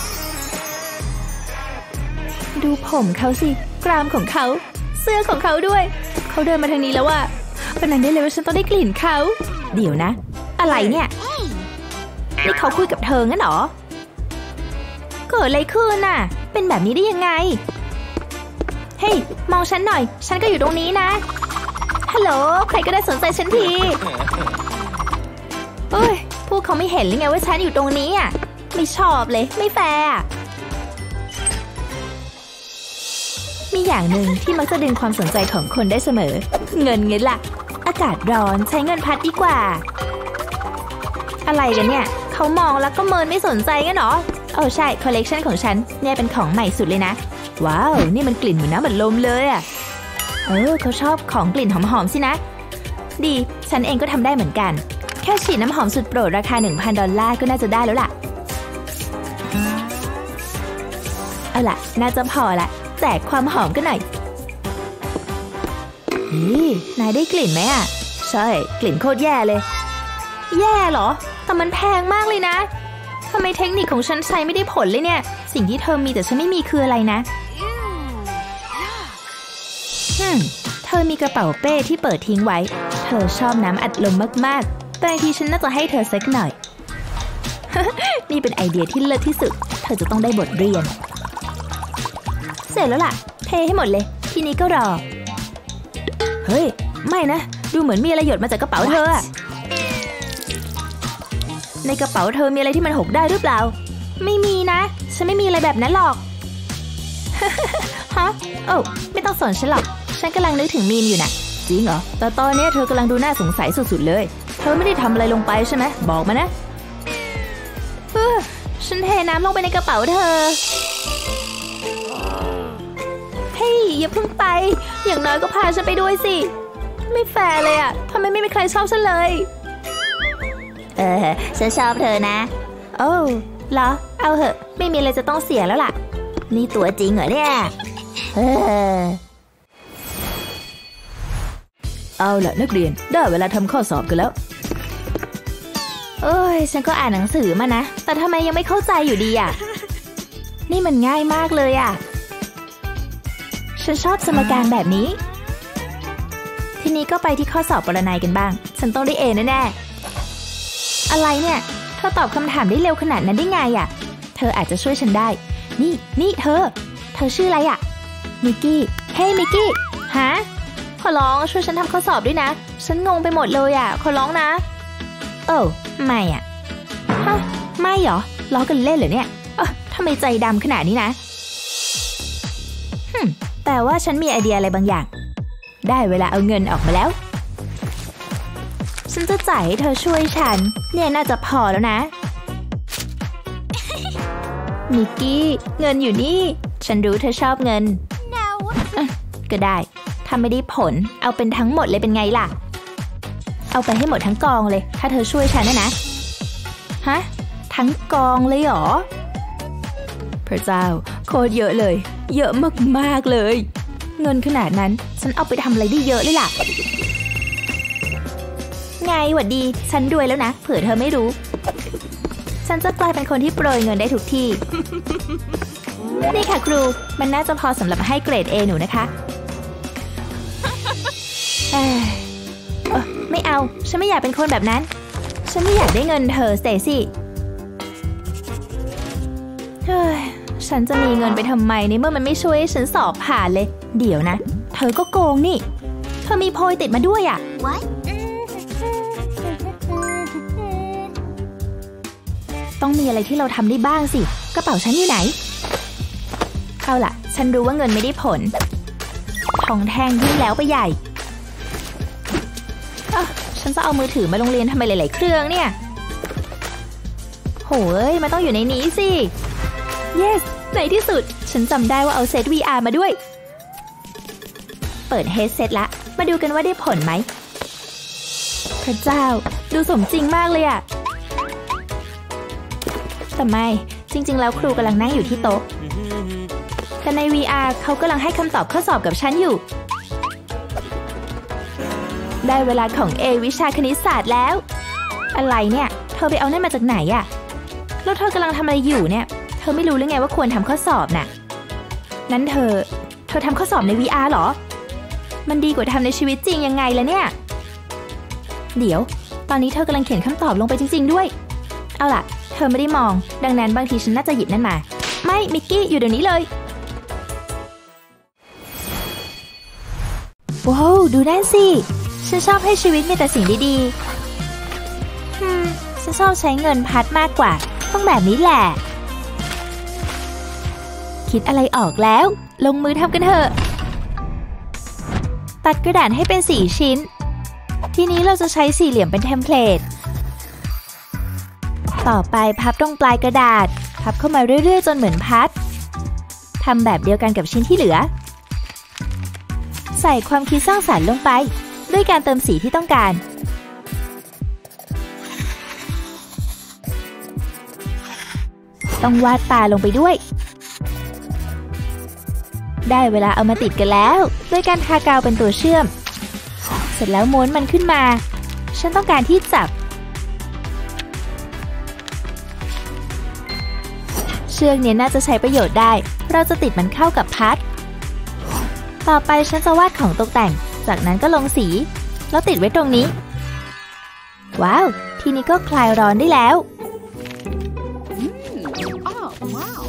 ดูผมเขาสิกรามของเขาเสื้อของเขาด้วยเขาเดินมาทางนี้แล้วอะเป็นนั้นได้เลยว่าฉันต้องได้กลิ่นเขาเดี๋ยวนะอะไรเนี่ยนี่เขาคุยกับเธองั้นเหรอเกิดอะไรขึ้นน่ะเป็นแบบนี้ได้ยังไงเฮ้ยมองฉันหน่อยฉันก็อยู่ตรงนี้นะฮัลโหลใครก็ได้สนใจฉันทีเฮ้ยพวกเขาไม่เห็นหรือไงว่าฉันอยู่ตรงนี้อ่ะไม่ชอบเลยไม่แฟร์มีอย่างหนึ่งที่มักจะดึงความสนใจของคนได้เสมอเงินเงินล่ะอากาศร้อนใช้เงินพัดดีกว่าอะไรกันเนี่ยเขามองแล้วก็เมินไม่สนใจงั้นหรอโอ้ใช่คอลเลกชันของฉันเนี่ยเป็นของใหม่สุดเลยนะว้าวนี่มันกลิ่นเหมือนน้ำอัดลมเลยอ่ะเออเขาชอบของกลิ่นหอมๆสินะดีฉันเองก็ทำได้เหมือนกันแค่ฉีดน้ำหอมสุดโปรดราคา หนึ่งพัน ดอลลาร์ก็น่าจะได้แล้วล่ะเอาล่ะน่าจะพอละแจกความหอมกันหน่อยนี่นายได้กลิ่นไหมอ่ะใช่กลิ่นโคตรแย่เลยแย่เหรอแต่มันแพงมากเลยนะทำไมเทคนิคของฉันใช้ไม่ได้ผลเลยเนี่ยสิ่งที่เธอมีแต่ฉันไม่มีคืออะไรนะฮึมเธอมีกระเป๋าเป้ที่เปิดทิ้งไว้เธอชอบน้ำอัดลมมากๆบางทีฉันน่าจะให้เธอสักหน่อย นี่เป็นไอเดียที่เลิศที่สุดเธอจะต้องได้บทเรียนเสร็จแล้วล่ะเทให้หมดเลยทีนี้ก็รอเฮ้ยไม่นะดูเหมือนมีอะไรหยดมาจากกระเป๋าเธอในกระเป๋าเธอมีอะไรที่มันหกได้หรือเปล่าไม่มีนะฉันไม่มีอะไรแบบนั้นหรอก ฮะโอ้ไม่ต้องสนฉันหรอกฉันกำลังนึกถึงมีมอยู่นะจริงเหรอแต่ตอนนี้เธอกำลังดูน่าสงสัยสุดๆเลยเธอไม่ได้ทำอะไรลงไปใช่ไหมบอกมานะเออฉันเทน้ำลงไปในกระเป๋าเธอเฮ้ยอย่าเพิ่งไปอย่างน้อยก็พาฉันไปด้วยสิไม่แฟร์เลยอะทำไมไม่มีใครชอบฉันเลยเออฉันชอบเธอนะโอ้เหรอเอาเหอะไม่มีอะไรจะต้องเสียแล้วล่ะนี่ตัวจริงเหรอเนี่ยเออเอาล่ะนักเรียนได้เวลาทำข้อสอบกันแล้วเอ้ยฉันก็อ่านหนังสือมานะแต่ทำไมยังไม่เข้าใจอยู่ดีอ่ะนี่มันง่ายมากเลยอ่ะฉันชอบสมการแบบนี้ทีนี้ก็ไปที่ข้อสอบปรนัยกันบ้างฉันต้องได้เอแน่ๆอะไรเนี่ยเธอตอบคำถามได้เร็วขนาดนั้นได้ไงอ่ะเธออาจจะช่วยฉันได้นี่นี่เธอเธอชื่ออะไรอ่ะมิกกี้เฮ้ยมิกกี้ฮะขอร้องช่วยฉันทำข้อสอบด้วยนะฉันงงไปหมดเลยอ่ะขอร้องนะโอ้ไม่อ่ะฮะไม่เหรอล้อกันเล่นเหรอเนี่ยเออทำไมใจดำขนาดนี้นะฮึมแต่ว่าฉันมีไอเดียอะไรบางอย่างได้เวลาเอาเงินออกมาแล้วฉันจะจ่ายให้เธอช่วยฉันเนี่ยน่าจะพอแล้วนะมิกกี้เงินอยู่นี่ฉันรู้เธอชอบเงิน no. ก็ได้ถ้าไม่ได้ผลเอาเป็นทั้งหมดเลยเป็นไงล่ะเอาไปให้หมดทั้งกองเลยถ้าเธอช่วยฉันนะนะฮะทั้งกองเลยเหรอพระเจ้าโคตรเยอะเลยเยอะมากๆเลยเงินขนาดนั้นฉันเอาไปทำอะไรได้เยอะเลยล่ะไงหวัดดีฉันรวยแล้วนะเผื่อเธอไม่รู้ฉันจะกลายเป็นคนที่โปรยเงินได้ทุกที่ นี่ค่ะครูมันน่าจะพอสำหรับให้เกรด A หนูนะคะ เอ้ยเอ้อไม่เอาฉันไม่อยากเป็นคนแบบนั้นฉันไม่อยากได้เงินเธอสเตซี่เฮ้ยฉันจะมีเงินไปทำไมในเมื่อมันไม่ช่วยให้ฉันสอบผ่านเลยเดี๋ยวนะเธอก็โกงนี่เธอมีโพยติดมาด้วยอ่ะ What? ต้องมีอะไรที่เราทำได้บ้างสิกระเป๋าฉันอยู่ไหนเอาล่ะฉันรู้ว่าเงินไม่ได้ผลทองแท่งยิ่งแล้วไปใหญ่อ่ะฉันจะเอามือถือมาโรงเรียนทำไมหลายๆเครื่องเนี่ยโหยมันต้องอยู่ในนี้สิ yes ในที่สุดฉันจำได้ว่าเอาเซต วี อาร์ มาด้วยเปิดเฮดเซตละมาดูกันว่าได้ผลไหมพระเจ้าดูสมจริงมากเลยอะแต่ไม่จริงๆแล้วครูกำลังนั่งอยู่ที่โต๊ะแต่ใน วี อาร์ เขากำลังให้คำตอบข้อสอบกับฉันอยู่ได้เวลาของ A วิชาคณิตศาสตร์แล้วอะไรเนี่ยเธอไปเอานั่นมาจากไหนอะแล้วเธอกำลังทำอะไรอยู่เนี่ยเธอไม่รู้หรือไงว่าควรทำข้อสอบน่ะนั้นเธอเธอทำข้อสอบใน วี อาร์ เหรอมันดีกว่าทำในชีวิตจริงยังไงล่ะเนี่ยเดี๋ยวตอนนี้เธอกำลังเขียนคำตอบลงไปจริงๆด้วยเอาล่ะเธอไม่ได้มองดังนั้นบางทีฉันน่าจะหยิบนั่นมาไม่มิกกี้อยู่เดี๋ยวนี้เลยว้าวดูนั่นสิฉันชอบให้ชีวิตมีแต่สิ่งดีๆฮึมฉันชอบใช้เงินพัดมากกว่าต้องแบบนี้แหละคิดอะไรออกแล้วลงมือทำกันเถอะตัดกระดาษให้เป็นสี่ชิ้นทีนี้เราจะใช้สี่เหลี่ยมเป็นเทมเพลตต่อไปพับตรงปลายกระดาษพับเข้ามาเรื่อยๆจนเหมือนพัดทำแบบเดียวกันกับชิ้นที่เหลือใส่ความคิดสร้างสรรค์ลงไปด้วยการเติมสีที่ต้องการต้องวาดตาลงไปด้วยได้เวลาเอามาติดกันแล้วด้วยการทากาวเป็นตัวเชื่อมเสร็จแล้วม้วนมันขึ้นมาฉันต้องการที่จับเชือกนี้น่าจะใช้ประโยชน์ได้เราจะติดมันเข้ากับพัดต่อไปฉันจะวาดของตกแต่งจากนั้นก็ลงสีแล้วติดไว้ตรงนี้ว้าวทีนี้ก็คลายร้อนได้แล้ว Oh, wow.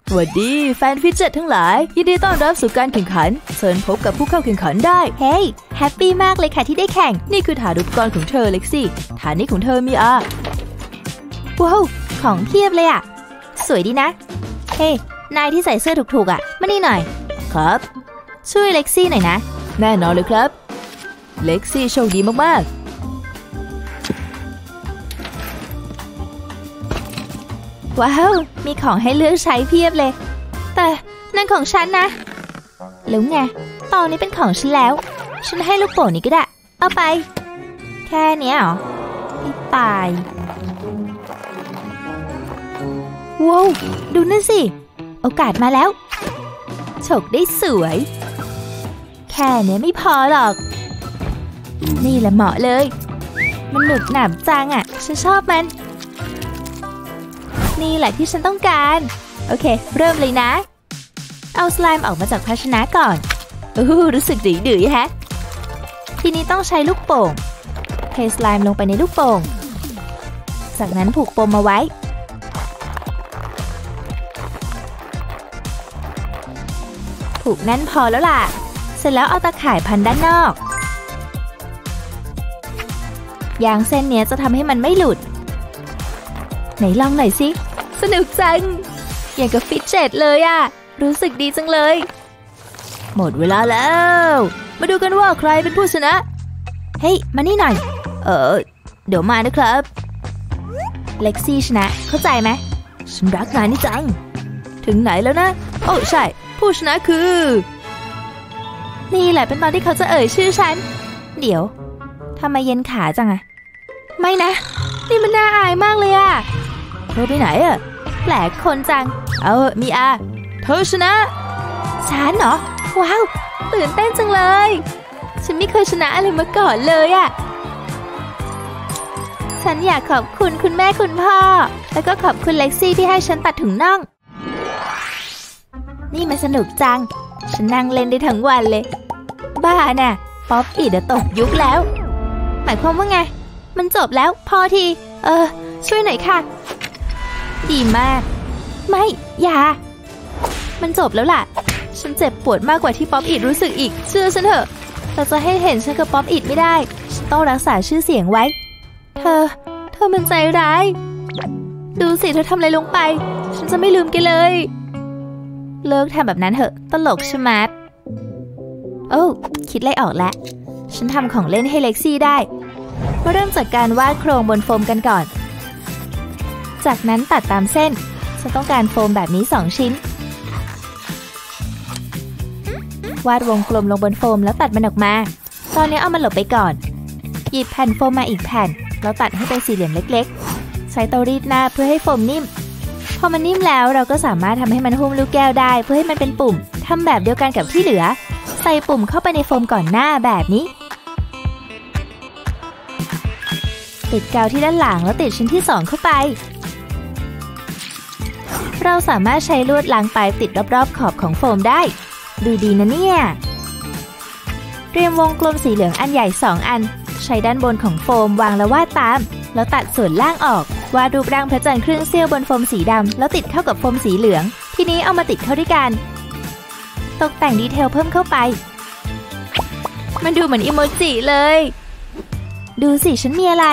สวัสดีแฟนฟิตเจ็ตทั้งหลายยินดีต้อนรับสู่การแข่งขันเชิญพบกับผู้เข้าแข่งขันได้เฮ้ยแฮปปี้มากเลยค่ะที่ได้แข่งนี่คือฐานอุปกรณ์ของเธอเล็กซี่ฐานนี้ของเธอมีอ่ะว้าวของเพียบเลยอ่ะสวยดีนะเฮ้ยนายที่ใส่เสื้อถูกๆอ่ะมานี่หน่อยครับช่วยเล็กซี่หน่อยนะแน่นอนเลยครับเล็กซี่โชคดีมากๆว้าวมีของให้เลือกใช้เพียบเลยแต่นั่นของฉันนะแล้วไงตอนนี้เป็นของฉันแล้วฉันให้ลูกโป่งนี้ก็ได้เอาไปแค่นี้เหรอไม่ตายว้าวดูนั่นสิโอกาสมาแล้วฉกได้สวยแค่นี้ไม่พอหรอกนี่แหละเหมาะเลยมันหนุบหนำจังอ่ะฉันชอบมันนี่แหละที่ฉันต้องการโอเคเริ่มเลยนะเอาสไลม์ออกมาจากภาชนะก่อนอู้รู้สึกดื้อๆฮะทีนี้ต้องใช้ลูกโป่งเทสไลม์ลงไปในลูกโป่งจากนั้นผูกปมเอาไว้ผูกแน่นพอแล้วล่ะเสร็จแล้วเอาตะข่ายพันด้านนอกยางเส้นเนี้ยจะทำให้มันไม่หลุดไหนลองหน่อยสิสนุกจังอย่างกับฟิตเจ็ตเลยอะรู้สึกดีจังเลยหมดเวลาแล้วมาดูกันว่าใครเป็นผู้ชนะเฮ้ยมานี่หน่อยเออเดี๋ยวมานะครับเล็กซี่ชนะเข้าใจไหมฉันรักนายนี่จังถึงไหนแล้วนะโอ้ใช่ผู้ชนะคือนี่แหละเป็นตอนที่เขาจะเอ่ยชื่อฉันเดี๋ยวทำไมเย็นขาจังอะไม่นะนี่มันน่าอายมากเลยอะเธอไปไหนอะแปลกคนจังเอามีอาเธอชนะฉันเหรอว้าวตื่นเต้นจังเลยฉันไม่เคยชนะอะไรมาก่อนเลยอะฉันอยากขอบคุณคุณแม่คุณพ่อแล้วก็ขอบคุณเล็กซี่ที่ให้ฉันตัดถุงน่องนี่มันสนุกจังฉันนั่งเล่นได้ทั้งวันเลยบ้าน่ะป๊อปปี้เดี๋ยวตกยุคแล้วหมายความว่าไงมันจบแล้วพอทีเออช่วยหน่อยค่ะดีมากไม่อย่ามันจบแล้วล่ะฉันเจ็บปวดมากกว่าที่ป๊อปอิดรู้สึกอีกเชื่อฉันเถอะแต่จะให้เห็นฉันกับป๊อปอิดไม่ได้ฉันต้องรักษาชื่อเสียงไว้เธอเธอมันใจร้ายดูสิเธอทำอะไรลงไปฉันจะไม่ลืมแกเลยเลิกทำแบบนั้นเถอะตลกใช่ไหมโอ้คิดอะไรออกแล้วฉันทำของเล่นให้เล็กซี่ได้มาเริ่มจากการวาดโครงบนโฟมกันก่อนจากนั้นตัดตามเส้นฉันต้องการโฟมแบบนี้สองชิ้นวาดวงกลมลงบนโฟมแล้วตัดมันออกมาตอนนี้เอามันหลบไปก่อนหยิบแผ่นโฟมมาอีกแผ่นแล้วตัดให้เป็นสี่เหลี่ยมเล็กๆใช้เตารีดหน้าเพื่อให้โฟมนิ่มพอมันนิ่มแล้วเราก็สามารถทำให้มันหุ้มลูกแก้วได้เพื่อให้มันเป็นปุ่มทำแบบเดียวกันกับที่เหลือใส่ปุ่มเข้าไปในโฟมก่อนหน้าแบบนี้ติดกาวที่ด้านหลังแล้วติดชิ้นที่สองเข้าไปเราสามารถใช้ลวดล้างปลายติดรอบๆขอบของโฟมได้ดูดีนะเนี่ยเตรียมวงกลมสีเหลืองอันใหญ่สองอันใช้ด้านบนของโฟมวางแล้ววาดตามแล้วตัดส่วนล่างออกวาดรูปร่างพระจันทร์ครึ่งเสี้ยวบนโฟมสีดำแล้วติดเข้ากับโฟมสีเหลืองทีนี้เอามาติดเข้าด้วยกันตกแต่งดีเทลเพิ่มเข้าไปมันดูเหมือนอิโมจิเลยดูสิฉันมีอะไร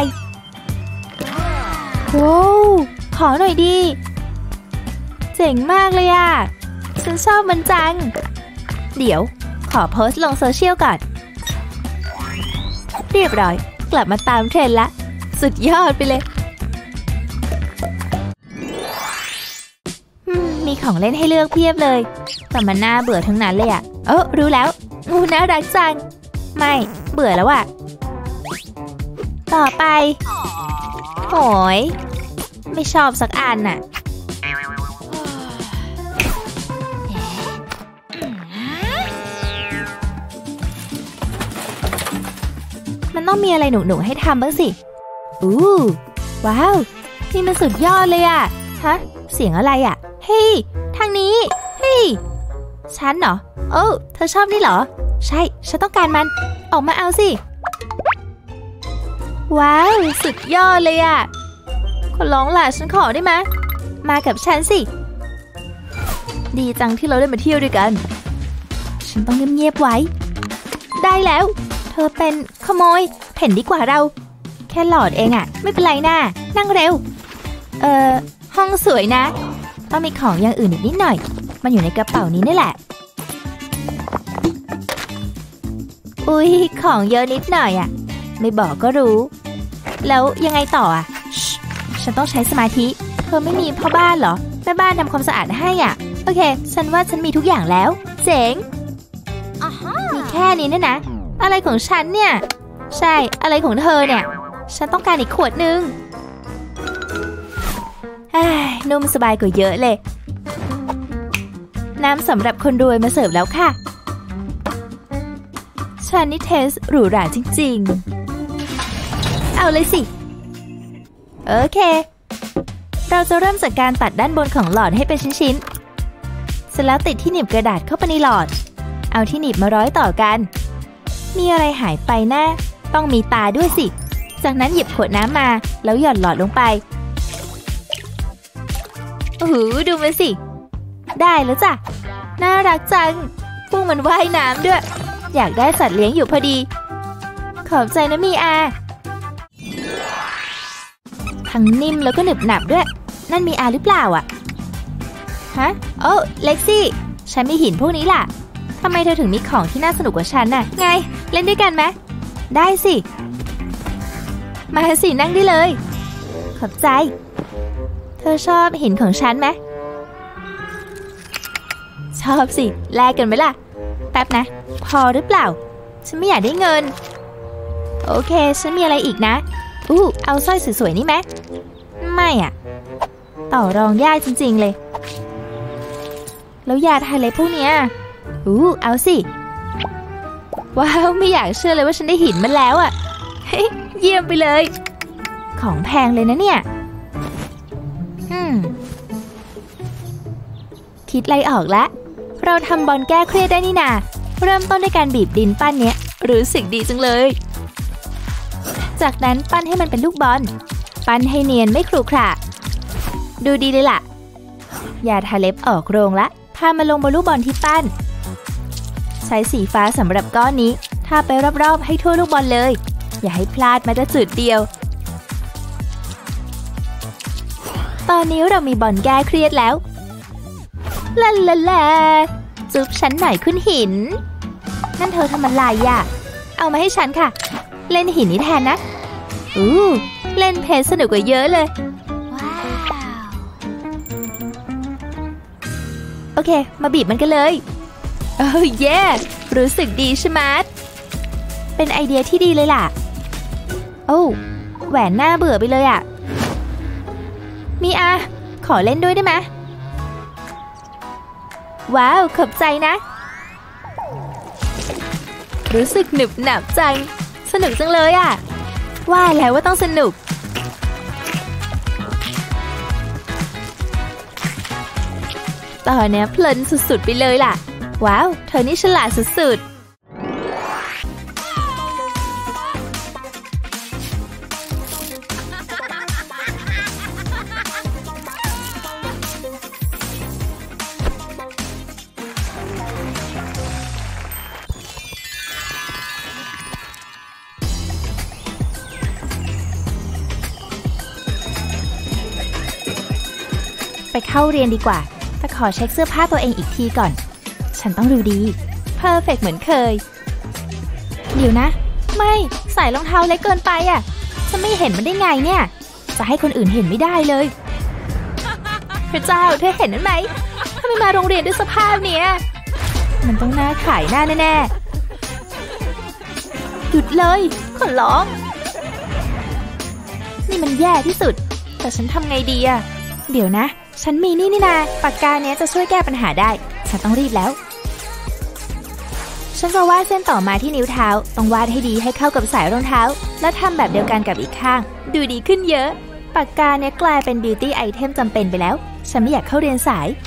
โว้วขอหน่อยดีเจ๋งมากเลยอ่ะฉันชอบมันจังเดี๋ยวขอโพสต์ลงโซเชียลก่อนเรียบร้อยกลับมาตามเทรนด์ละสุดยอดไปเลยมีของเล่นให้เลือกเพียบเลยแต่มันน่าเบื่อทั้งนั้นเลยอ่ะเออรู้แล้วงูน่ารักจังไม่เบื่อแล้วอ่ะต่อไปโหยไม่ชอบสักอันน่ะมันต้องมีอะไรหนุกๆให้ทำบ้างสิอู้ว้าวนี่มันสุดยอดเลยอ่ะฮะเสียงอะไรอ่ะเฮ้ยทางนี้เฮ้ยฉันเหรอโอ้เธอชอบนี่เหรอใช่ฉันต้องการมันออกมาเอาสิว้าวสุดยอดเลยอ่ะขอร้องล่ะฉันขอได้ไหมมากับฉันสิดีจังที่เราได้มาเที่ยวด้วยกันฉันต้องเงียบๆไว้ได้แล้วเธอเป็นขโมยเห็นดีกว่าเราแค่หลอดเองอะไม่เป็นไรน่านั่งเร็วเอ่อห้องสวยนะต้องมีของอย่างอื่นอีกนิดหน่อยมันอยู่ในกระเป๋านี้นี่แหละอุ๊ยของเยอะนิดหน่อยอะไม่บอกก็รู้แล้วยังไงต่ออะฉันต้องใช้สมาธิเธอไม่มีพ่อบ้านเหรอแม่บ้านทำความสะอาดให้อ่ะโอเคฉันว่าฉันมีทุกอย่างแล้วเจ๋ง uh-huh. มีแค่นี้เนี่ยนะอะไรของฉันเนี่ยใช่อะไรของเธอเนี่ยฉันต้องการอีกขวดนึงนุ่มสบายกว่าเยอะเลยน้ำสำหรับคนรวยมาเสิร์ฟแล้วค่ะฉันนี่เทสหรูหราจริงๆเอาเลยสิโอเคเราจะเริ่มจากการตัดด้านบนของหลอดให้เป็นชิ้นๆเสร็จแล้วติดที่หนีบกระดาษเข้าไปในหลอดเอาที่หนีบมาร้อยต่อกันมีอะไรหายไปนะต้องมีตาด้วยสิจากนั้นหยิบขวดน้ำมาแล้วหย่อนหลอดลงไปโอ้โหดูมันสิได้แล้วจ้ะน่ารักจังพวกมันว่ายน้ำด้วยอยากได้สัตว์เลี้ยงอยู่พอดีขอบใจนะมีอาทั้งนิ่มแล้วก็หนึบหนับด้วยนั่นมีอาหรือเปล่าอ่ะฮะโอ้เล็กซี่ฉันมีหินพวกนี้ล่ะทำไมเธอถึงมีของที่น่าสนุกกว่าฉันน่ะไงเล่นด้วยกันไหมได้สิมาสินั่งได้เลยขอบใจเธอชอบหินของฉันไหมชอบสิแลกกันไหมล่ะแป๊บนะพอหรือเปล่าฉันไม่อยากได้เงินโอเคฉันมีอะไรอีกนะอู้เอาสร้อยสวยๆนี่ไหมไม่อ่ะต่อรองยากจริงๆเลยแล้วยาทาเล็บพวกเนี้ยอู้เอาสิว้าวไม่อยากเชื่อเลยว่าฉันได้หินมันแล้วอ่ะเฮ้ยเยี่ยมไปเลยของแพงเลยนะเนี่ยอืมคิดอะไรออกแล้วเราทำบอลแก้เครียดได้นี่นาเริ่มต้นด้วยการบีบดินปั้นเนี้ยรู้สึกดีจังเลยจากนั้นปั้นให้มันเป็นลูกบอลปั้นให้เนียนไม่ขรุขระดูดีเลยล่ะอย่าทาเล็บออกโรงละทามาลงบนลูกบอลที่ปั้นใช้สีฟ้าสำหรับก้อนนี้ทาไปรอบๆให้ทั่วลูกบอลเลยอย่าให้พลาดแม้แต่จุดเดียวตอนนี้เรามีบอลแก้เครียดแล้วลาลาลาจุ๊บฉันหน่อยคุณหินนั่นเธอทำอะไรอ่ะเอามาให้ฉันค่ะเล่นหินนี้แทนนะอู้เล่นเพลสนุกกว่าเยอะเลยว้าวโอเคมาบีบมันกันเลยโอ้เย่รู้สึกดีใช่ไหมเป็นไอเดียที่ดีเลยล่ะโอ้แหวนหน้าเบื่อไปเลยอ่ะมีอาขอเล่นด้วยได้ไหมว้าวขอบใจนะรู้สึกหนึบหนับจังสนุกจังเลยอ่ะว่าแล้วว่าต้องสนุกตอนนี้เพลินสุดๆไปเลยล่ะว้าวเธอนี่ฉลาดสุดๆไปเข้าเรียนดีกว่าแต่ขอเช็คเสื้อผ้าตัวเองอีกทีก่อนฉันต้องดูดีเพอร์เฟกต์เหมือนเคยเดี๋ยวนะไม่ใส่รองเท้าเล็กเกินไปอ่ะฉันไม่เห็นมันได้ไงเนี่ยจะให้คนอื่นเห็นไม่ได้เลยพระเจ้าเธอเห็นนั้นไหมถ้าไม่มาโรงเรียนด้วยสภาพเนี้ยมันต้องน่าขายหน้าแน่ๆหยุดเลยขอร้องนี่มันแย่ที่สุดแต่ฉันทำไงดีอ่ะเดี๋ยวนะฉันมีนี่นี่นาปากกาเนี้ยจะช่วยแก้ปัญหาได้ฉันต้องรีบแล้วฉันจะวาดเส้นต่อมาที่นิ้วเท้าต้องวาดให้ดีให้เข้ากับสายรองเท้าและทำแบบเดียวกันกับอีกข้างดูดีขึ้นเยอะปากกาเนี้ยกลายเป็นบิวตี้ไอเทมจำเป็นไปแล้วฉันไม่อยากเข้าเรียนสาย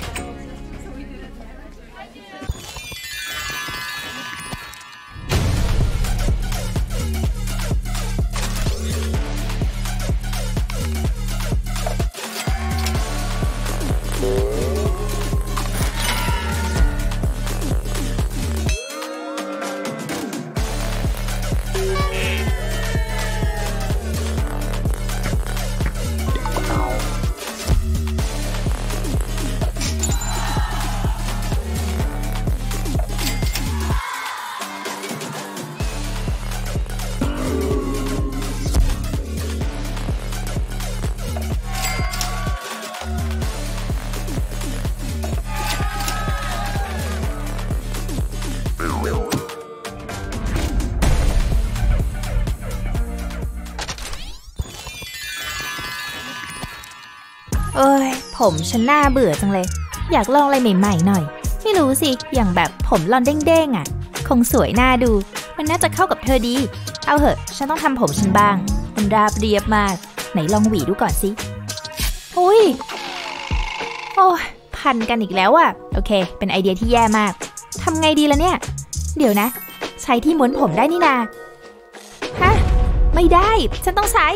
ผมฉันน่าเบื่อจังเลยอยากลองอะไรใหม่ๆหน่อยไม่รู้สิอย่างแบบผมลอนเด้งๆอ่ะคงสวยน่าดูมันน่าจะเข้ากับเธอดีเอาเหอะฉันต้องทำผมฉันบ้างมันราบเรียบมากไหนลองหวีดูก่อนสิอุ้ยโอ้ยพันกันอีกแล้วอ่ะโอเคเป็นไอเดียที่แย่มากทำไงดีล่ะเนี่ยเดี๋ยวนะใช้ที่ม้วนผมได้นี่นาฮะไม่ได้ฉันต้องใช้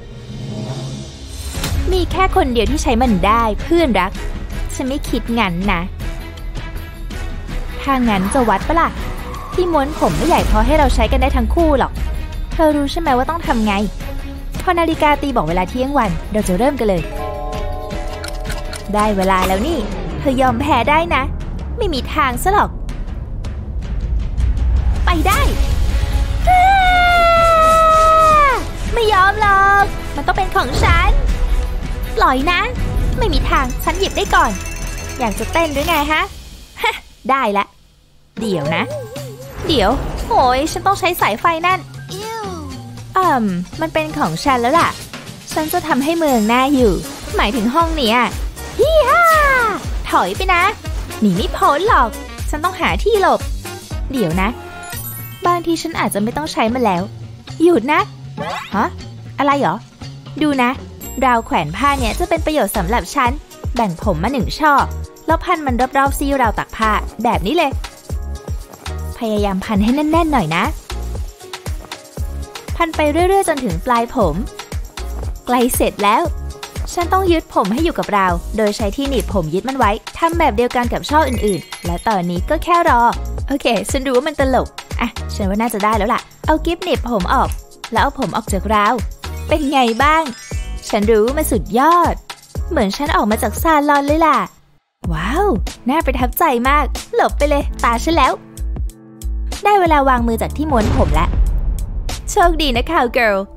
มีแค่คนเดียวที่ใช้มันได้เพื่อนรักฉันไม่คิดงั้นนะถ้างั้นจะวัดปะล่ะที่ม้วนผมไม่ใหญ่พอให้เราใช้กันได้ทั้งคู่หรอกเธอรู้ใช่ไหมว่าต้องทำไงพอนาฬิกาตีบอกเวลาเที่ยงวันเราจะเริ่มกันเลยได้เวลาแล้วนี่เธอยอมแพ้ได้นะไม่มีทางซะหรอกไปได้ไม่ยอมหรอกมันต้องเป็นของฉันปล่อยนะไม่มีทางฉันหยิบได้ก่อนอยากจะเต้นด้วยไงฮะฮะได้ละเดี๋ยวนะเดี๋ยวโอ้ยฉันต้องใช้สายไฟนั่นอืมมันเป็นของฉันแล้วล่ะฉันจะทำให้เมืองน่าอยู่หมายถึงห้องนี้ฮิฮ่าถอยไปนะหนีไม่พ้นหรอกฉันต้องหาที่หลบเดี๋ยวนะบางทีฉันอาจจะไม่ต้องใช้มันแล้วหยุดนะฮะอะไรเหรอดูนะราวแขวนผ้าเนี่ยจะเป็นประโยชน์สำหรับฉันแบ่งผมมาหนึ่งช่อแล้วพันมันรอบๆซี่ราวตักผ้าแบบนี้เลยพยายามพันให้แน่นๆหน่อยนะพันไปเรื่อยๆจนถึงปลายผมใกล้เสร็จแล้วฉันต้องยึดผมให้อยู่กับราวโดยใช้ที่หนีบผมยึดมันไว้ทำแบบเดียวกันกับช่ออื่นๆและตอนนี้ก็แค่รอโอเคฉันรู้ว่ามันตลกอ่ะฉันว่าน่าจะได้แล้วล่ะเอากิ๊บหนีบผมออกแล้วเอาผมออกจากราวเป็นไงบ้างฉันรู้มันสุดยอดเหมือนฉันออกมาจากซาลอนเลยล่ะว้าวน่าประทับใจมากหลบไปเลยตาฉันแล้วได้เวลาวางมือจากที่ม้วนผมแล้วโชคดีนะคาวเกิร์ล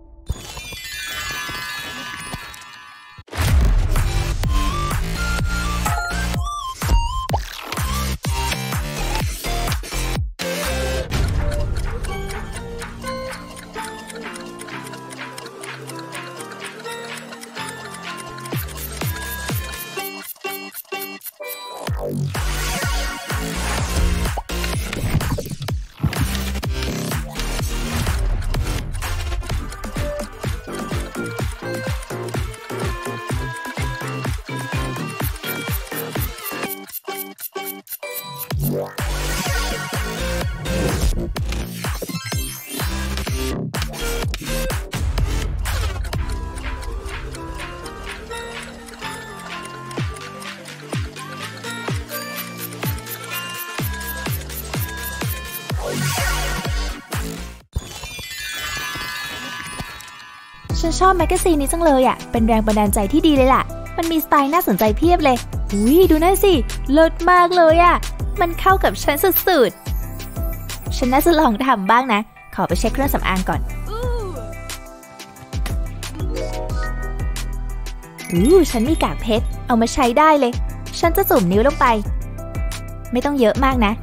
ฉันชอบแมกกาซีนนี้จังเลยอ่ะเป็นแรงบันดาลใจที่ดีเลยล่ะมันมีสไตล์น่าสนใจเพียบเลยอุ้ยดูนั่นสิเลิศมากเลยอ่ะมันเข้ากับฉันสุดๆฉันน่าจะลองทำบ้างนะขอไปเช็คเครื่องสำอางก่อนอู้ฉันมีกากเพชรเอามาใช้ได้เลยฉันจะจุ่มนิ้วลงไปไม่ต้องเยอะมากนะ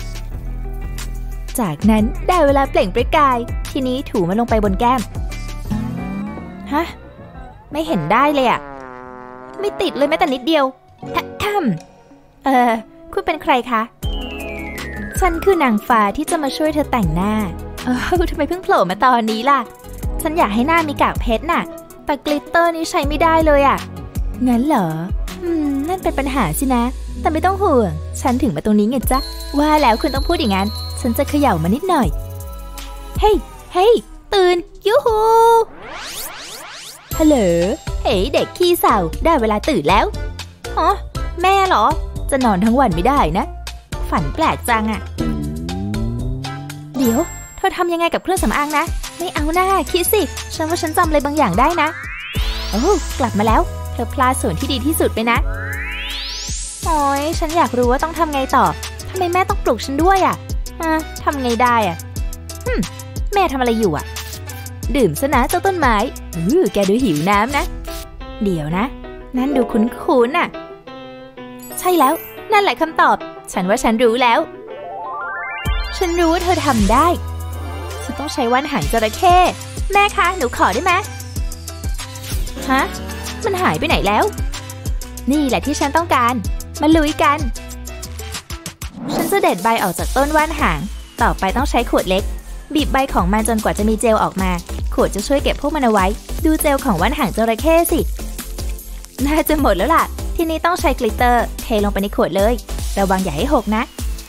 จากนั้นได้เวลาเปล่งประกายทีนี้ถูมันลงไปบนแก้มฮะไม่เห็นได้เลยอ่ะไม่ติดเลยแม้แต่นิดเดียวเออคุณเป็นใครคะฉันคือนางฟ้าที่จะมาช่วยเธอแต่งหน้าเออทำไมเพิ่งโผล่มาตอนนี้ล่ะฉันอยากให้หน้ามีกากเพชรน่ะแต่กลิตเตอร์นี้ใช้ไม่ได้เลยอ่ะงั้นเหรออืมนั่นเป็นปัญหาสินะแต่ไม่ต้องห่วงฉันถึงมาตรงนี้ไงจ๊ะว่าแล้วคุณต้องพูดอย่างนั้นฉันจะเขย่ามานิดหน่อยเฮ้ยเฮ้ยตื่นยูฮูฮัลโหลเฮ้ยเด็กขี้เศร้าได้เวลาตื่นแล้วฮะแม่เหรอจะนอนทั้งวันไม่ได้นะฝันแปลกจังอะเดี๋ยวเธอทำยังไงกับเครื่องสำอางนะไม่เอาหน้าคิดสิฉันว่าฉันจำอะไรบางอย่างได้นะโอ้กลับมาแล้วเธอพลาดส่วนที่ดีที่สุดไปนะโอ้ยฉันอยากรู้ว่าต้องทำไงต่อทำไมแม่ต้องปลุกฉันด้วยอะอ่ะทำไงได้อะฮึมแม่ทำอะไรอยู่อะดื่มซะนะเจ้าต้นไม้อือแกดูหิวน้ำนะเดี๋ยวนะนั่นดูคุ้นๆน่ะใช่แล้วนั่นแหละคำตอบฉันว่าฉันรู้แล้วฉันรู้ว่าเธอทำได้ฉันต้องใช้ว่านหางจระเข้แม่คะหนูขอได้ไหมฮะมันหายไปไหนแล้วนี่แหละที่ฉันต้องการมาลุยกันฉันจะเด็ดใบออกจากต้นว่านหางต่อไปต้องใช้ขวดเล็กบีบใบของมันจนกว่าจะมีเจลออกมาขวดจะช่วยเก็บพวกมันเอาไว้ดูเจลของว่านหางจระเข้สิน่าจะหมดแล้วล่ะทีนี้ต้องใช้กลิตเตอร์เทลงไปในขวดเลยระวังอย่าให้หกนะ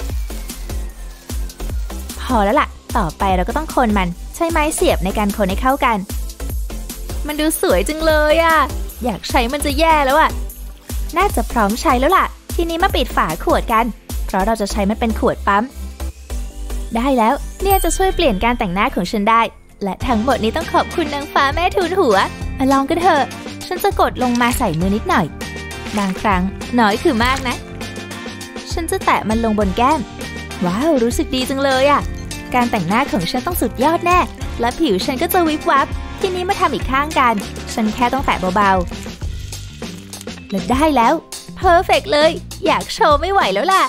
พอแล้วล่ะต่อไปเราก็ต้องคนมันใช้ไม้เสียบในการคนให้เข้ากันมันดูสวยจังเลยอะอยากใช้มันจะแย่แล้วอะน่าจะพร้อมใช้แล้วล่ะทีนี้มาปิดฝาขวดกันเพราะเราจะใช้มันเป็นขวดปั๊มได้แล้วเนี่ยจะช่วยเปลี่ยนการแต่งหน้าของฉันได้และทั้งหมดนี้ต้องขอบคุณนางฟ้าแม่ทูลหัวมาลองกันเถอะฉันจะกดลงมาใส่มือนิดหน่อยบางครั้งน้อยคือมากนะฉันจะแตะมันลงบนแก้มว้าวรู้สึกดีจังเลยอะการแต่งหน้าของฉันต้องสุดยอดแน่และผิวฉันก็จะวิบวับทีนี้มาทำอีกข้างกันฉันแค่ต้องแตะเบาๆและได้แล้วเพอร์เฟกต์เลยอยากโชว์ไม่ไหวแล้วล่ะ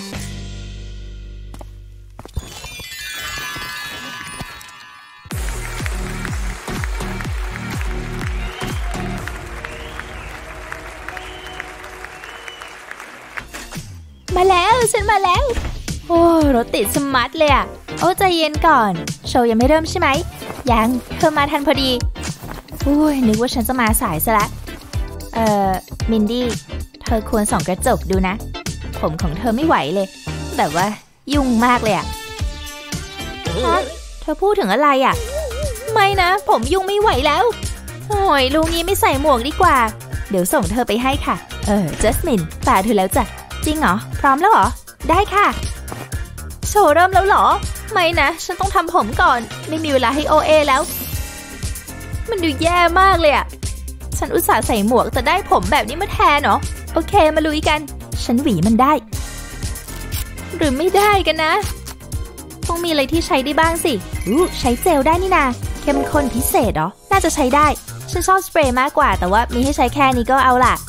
มาแล้วฉันมาแล้วโอ้รถติดสมัดเลยอะโอ้ใจเย็นก่อนโชว์ยังไม่เริ่มใช่ไหมยังเธอมาทันพอดีอุ้ยนึกว่าฉันจะมาสายซะละเอ่อมินดี้เธอควรส่องกระจกดูนะผมของเธอไม่ไหวเลยแบบว่ายุ่งมากเลยอะฮะเธอพูดถึงอะไรอะไม่นะผมยุ่งไม่ไหวแล้วโอ้ยลุงนี้ไม่ใส่หมวกดีกว่าเดี๋ยวส่งเธอไปให้ค่ะเออจัสมินตาเธอแล้วจ้ะจริงเหรอพร้อมแล้วเหรอได้ค่ะโชว์เริ่มแล้วเหรอไม่นะฉันต้องทำผมก่อนไม่มีเวลาให้โอเอแล้วมันดูแย่มากเลยอะฉันอุตส่าห์ใส่หมวกแต่ได้ผมแบบนี้มาแทนเหรอโอเคมาลุยกันฉันหวีมันได้หรือไม่ได้กันนะต้องมีอะไรที่ใช้ได้บ้างสิอู้ใช้เจลได้นี่นาเข้มข้นพิเศษเหรอน่าจะใช้ได้ฉันชอบสเปรย์มากกว่าแต่ว่ามีให้ใช้แค่นี้ก็เอาล่ะ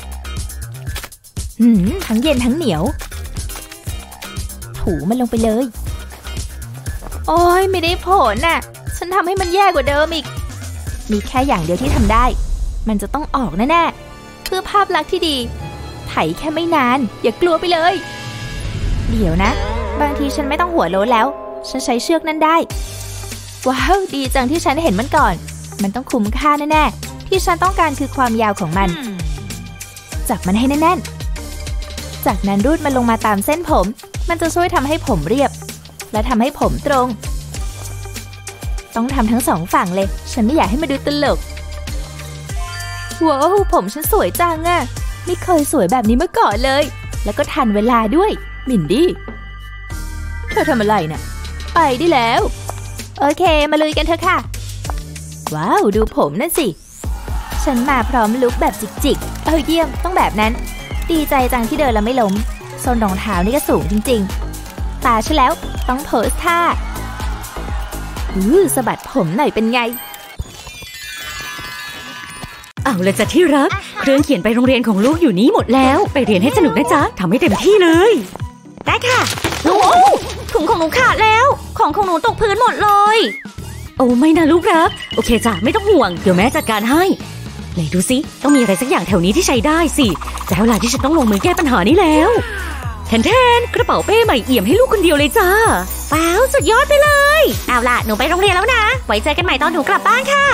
หืมทั้งเย็นทั้งเหนียวถูมันลงไปเลยโอ้ยไม่ได้ผลน่ะฉันทำให้มันแย่กว่าเดิมอีกมีแค่อย่างเดียวที่ทำได้มันจะต้องออกแน่ๆเพื่อภาพลักษณ์ที่ดีไถแค่ไม่นานอย่ากลัวไปเลยเดี๋ยวนะบางทีฉันไม่ต้องหัวโล้นแล้วฉันใช้เชือกนั่นได้ว้าวดีจังที่ฉันเห็นมันก่อนมันต้องคุ้มค่าแน่ๆที่ฉันต้องการคือความยาวของมันจับมันให้แน่นๆจากนั้นรูดมันลงมาตามเส้นผมมันจะช่วยทำให้ผมเรียบและทำให้ผมตรงต้องทำทั้งสองฝั่งเลยฉันไม่อยากให้มันดูตลกว้าวผมฉันสวยจังอะไม่เคยสวยแบบนี้มาก่อนเลยแล้วก็ทันเวลาด้วยมินดี้เธอทำอะไรน่ะไปได้แล้วโอเคมาลุยกันเถอะค่ะว้าวดูผมนั่นสิฉันมาพร้อมลุคแบบจิกๆเออเยี่ยมต้องแบบนั้นดีใจจังที่เดินแล้วไม่ล้มส้นรองเท้านี่ก็สูงจริงๆตาฉันแล้วต้องโพสท่าอือสะบัดผมหน่อยเป็นไงเอาเลยจ้ะที่รักเครื่องเขียนไปโรงเรียนของลูกอยู่นี้หมดแล้วไปเรียนให้สนุกนะจ๊ะทำให้เต็มที่เลยได้ค่ะโอ้ถุงของหนูขาดแล้วของของหนูตกพื้นหมดเลยโอ้ไม่นะลูกรักโอเคจ้ะไม่ต้องห่วงเดี๋ยวแม่จัดการให้ไหนดูสิต้องมีอะไรสักอย่างแถวนี้ที่ใช้ได้สิแต่เวลาที่ฉันต้องลงมือแก้ปัญหานี้แล้วแทนแทนกระเป๋าเป้ใหม่เอี่ยมให้ลูกคนเดียวเลยจ้าว้าวสุดยอดไปเลยเอาล่ะหนูไปโรงเรียนแล้วนะไว้เจอกันใหม่ตอนหนูกลับบ้านค่ะ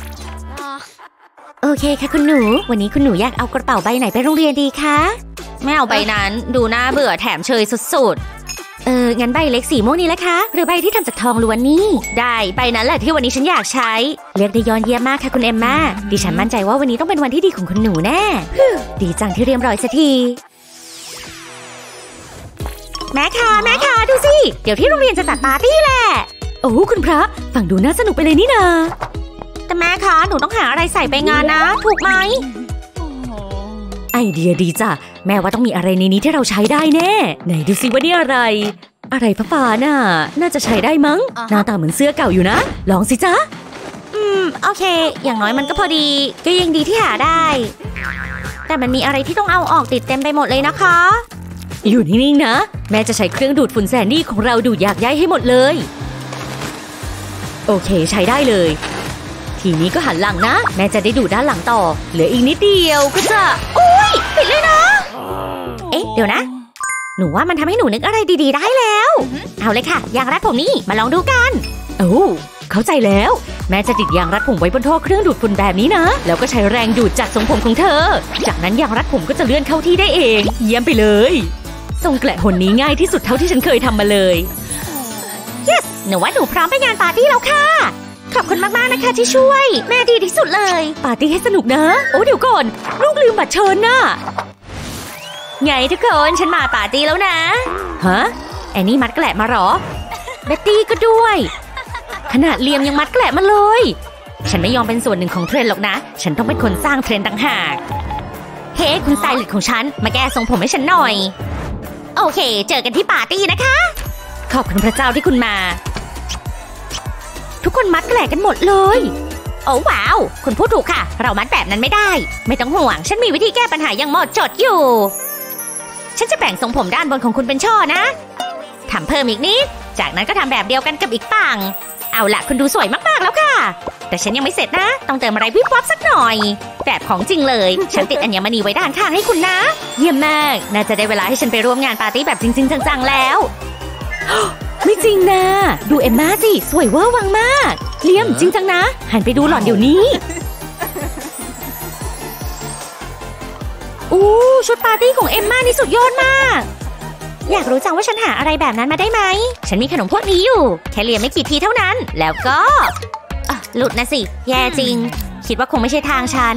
โอเคค่ะคุณหนูวันนี้คุณหนูอยากเอากระเป๋าใบไหนไปโรงเรียนดีคะไม่เอาใบนั้นดูน่าเบื่อแถมเชยสุดๆเอองั้นใบเล็กสีม่วงนี้ละคะหรือใบที่ทำจากทองล้วนนี่ได้ใบนั้นแหละที่วันนี้ฉันอยากใช้เรียกได้ยอดเยี่ยมมากค่ะคุณเอมม่าดิฉันมั่นใจว่าวันนี้ต้องเป็นวันที่ดีของคุณหนูแน่ดีจังที่เรียบร้อยสักทีแม่ค่ะแม่ค่ะดูสิเดี๋ยวที่โรงเรียนจะจัดปาร์ตี้แหละโอ้คุณพระฟังดูน่าสนุกไปเลยนี่นาแต่แม่คะหนูต้องหาอะไรใส่ไปงานนะถูกไหมไอเดียดีจ้ะแม่ว่าต้องมีอะไรในนี้ที่เราใช้ได้แน่ไหนดูสิว่านี่อะไรอะไรฟ้าๆน่ะน่าจะใช้ได้มั้ง uh-huh. หน้าตาเหมือนเสื้อเก่าอยู่นะลองสิจ๊ะอืมโอเคอย่างน้อยมันก็พอดีก็ยังดีที่หาได้แต่มันมีอะไรที่ต้องเอาออกติดเต็มไปหมดเลยนะคะอยู่นิ่งๆนะแม่จะใช้เครื่องดูดฝุ่นแซนดี้ของเราดูดหยากใยให้หมดเลยโอเคใช้ได้เลยททีนี้ก็หันหลังนะแม่จะได้ดูด้านหลังต่อเหลืออีกนิดเดียวก็จะอุ้ยปิดเลยนะเอ๊ะเดี๋ยวนะหนูว่ามันทำให้หนูนึกอะไรดีๆได้แล้วเอาเลยค่ะยางรัดผมนี่มาลองดูกันโอ้เข้าใจแล้วแม่จะติดยางรัดผมไว้บนท่อเครื่องดูดฝุ่นแบบนี้นะแล้วก็ใช้แรงดูดจากทรงผมของเธอจากนั้นยางรัดผมก็จะเลื่อนเข้าที่ได้เองเยี่ยมไปเลยทรงแกละหนนี้ง่ายที่สุดเท่าที่ฉันเคยทำมาเลย yes หนูว่าหนูพร้อมไปงานปาร์ตี้แล้วค่ะขอบคุณมากๆนะคะที่ช่วยแม่ดีที่สุดเลยปาร์ตี้ให้สนุกนะโอ้เดี๋ยวก่อนลูกลืมบัตรเชิญน่ะไงทุกคนฉันมาปาร์ตี้แล้วนะฮะแอนนี่มัดแกละมาหรอเบ็ตตี้ก็ด้วยขนาดเลียมยังมัดแกละมาเลยฉันไม่ยอมเป็นส่วนหนึ่งของเทรนด์หรอกนะฉันต้องเป็นคนสร้างเทรนด์ต่างหากเฮ้คุณสไตลิสต์ของฉันมาแก้ทรงผมให้ฉันหน่อยโอเคเจอกันที่ปาร์ตี้นะคะขอบคุณพระเจ้าที่คุณมาทุกคนมัดแกละกันหมดเลยโอ้ว้าวคุณพูดถูกค่ะเรามัดแบบนั้นไม่ได้ไม่ต้องห่วงฉันมีวิธีแก้ปัญหาอย่างหมดจดอยู่ฉันจะแบ่งทรงผมด้านบนของคุณเป็นช่อนะทำเพิ่มอีกนิดจากนั้นก็ทำแบบเดียวกันกับอีกฝั่งเอาละคุณดูสวยมากๆแล้วค่ะแต่ฉันยังไม่เสร็จนะต้องเติมอะไรวิบวับสักหน่อยแบบของจริงเลยฉันติดอัญมณีไว้ด้านข้างให้คุณนะเยี่ยมมากน่าจะได้เวลาให้ฉันไปร่วมงานปาร์ตี้แบบจริงๆจังๆแล้วไม่จริงนะดูเอมม่าสิสวยเวอร์วังมากเลี่ยมจริงจังนะหันไปดูหล่อนเดี๋ยวนี้อู้ชุดปาร์ตี้ของเอมม่านี่สุดยอดมากอยากรู้จังว่าฉันหาอะไรแบบนั้นมาได้ไหมฉันมีขนมพวกนี้อยู่แค่เลียไม่กี่ทีเท่านั้นแล้วก็อ่ะหลุดนะสิแย่จริงคิดว่าคงไม่ใช่ทางฉัน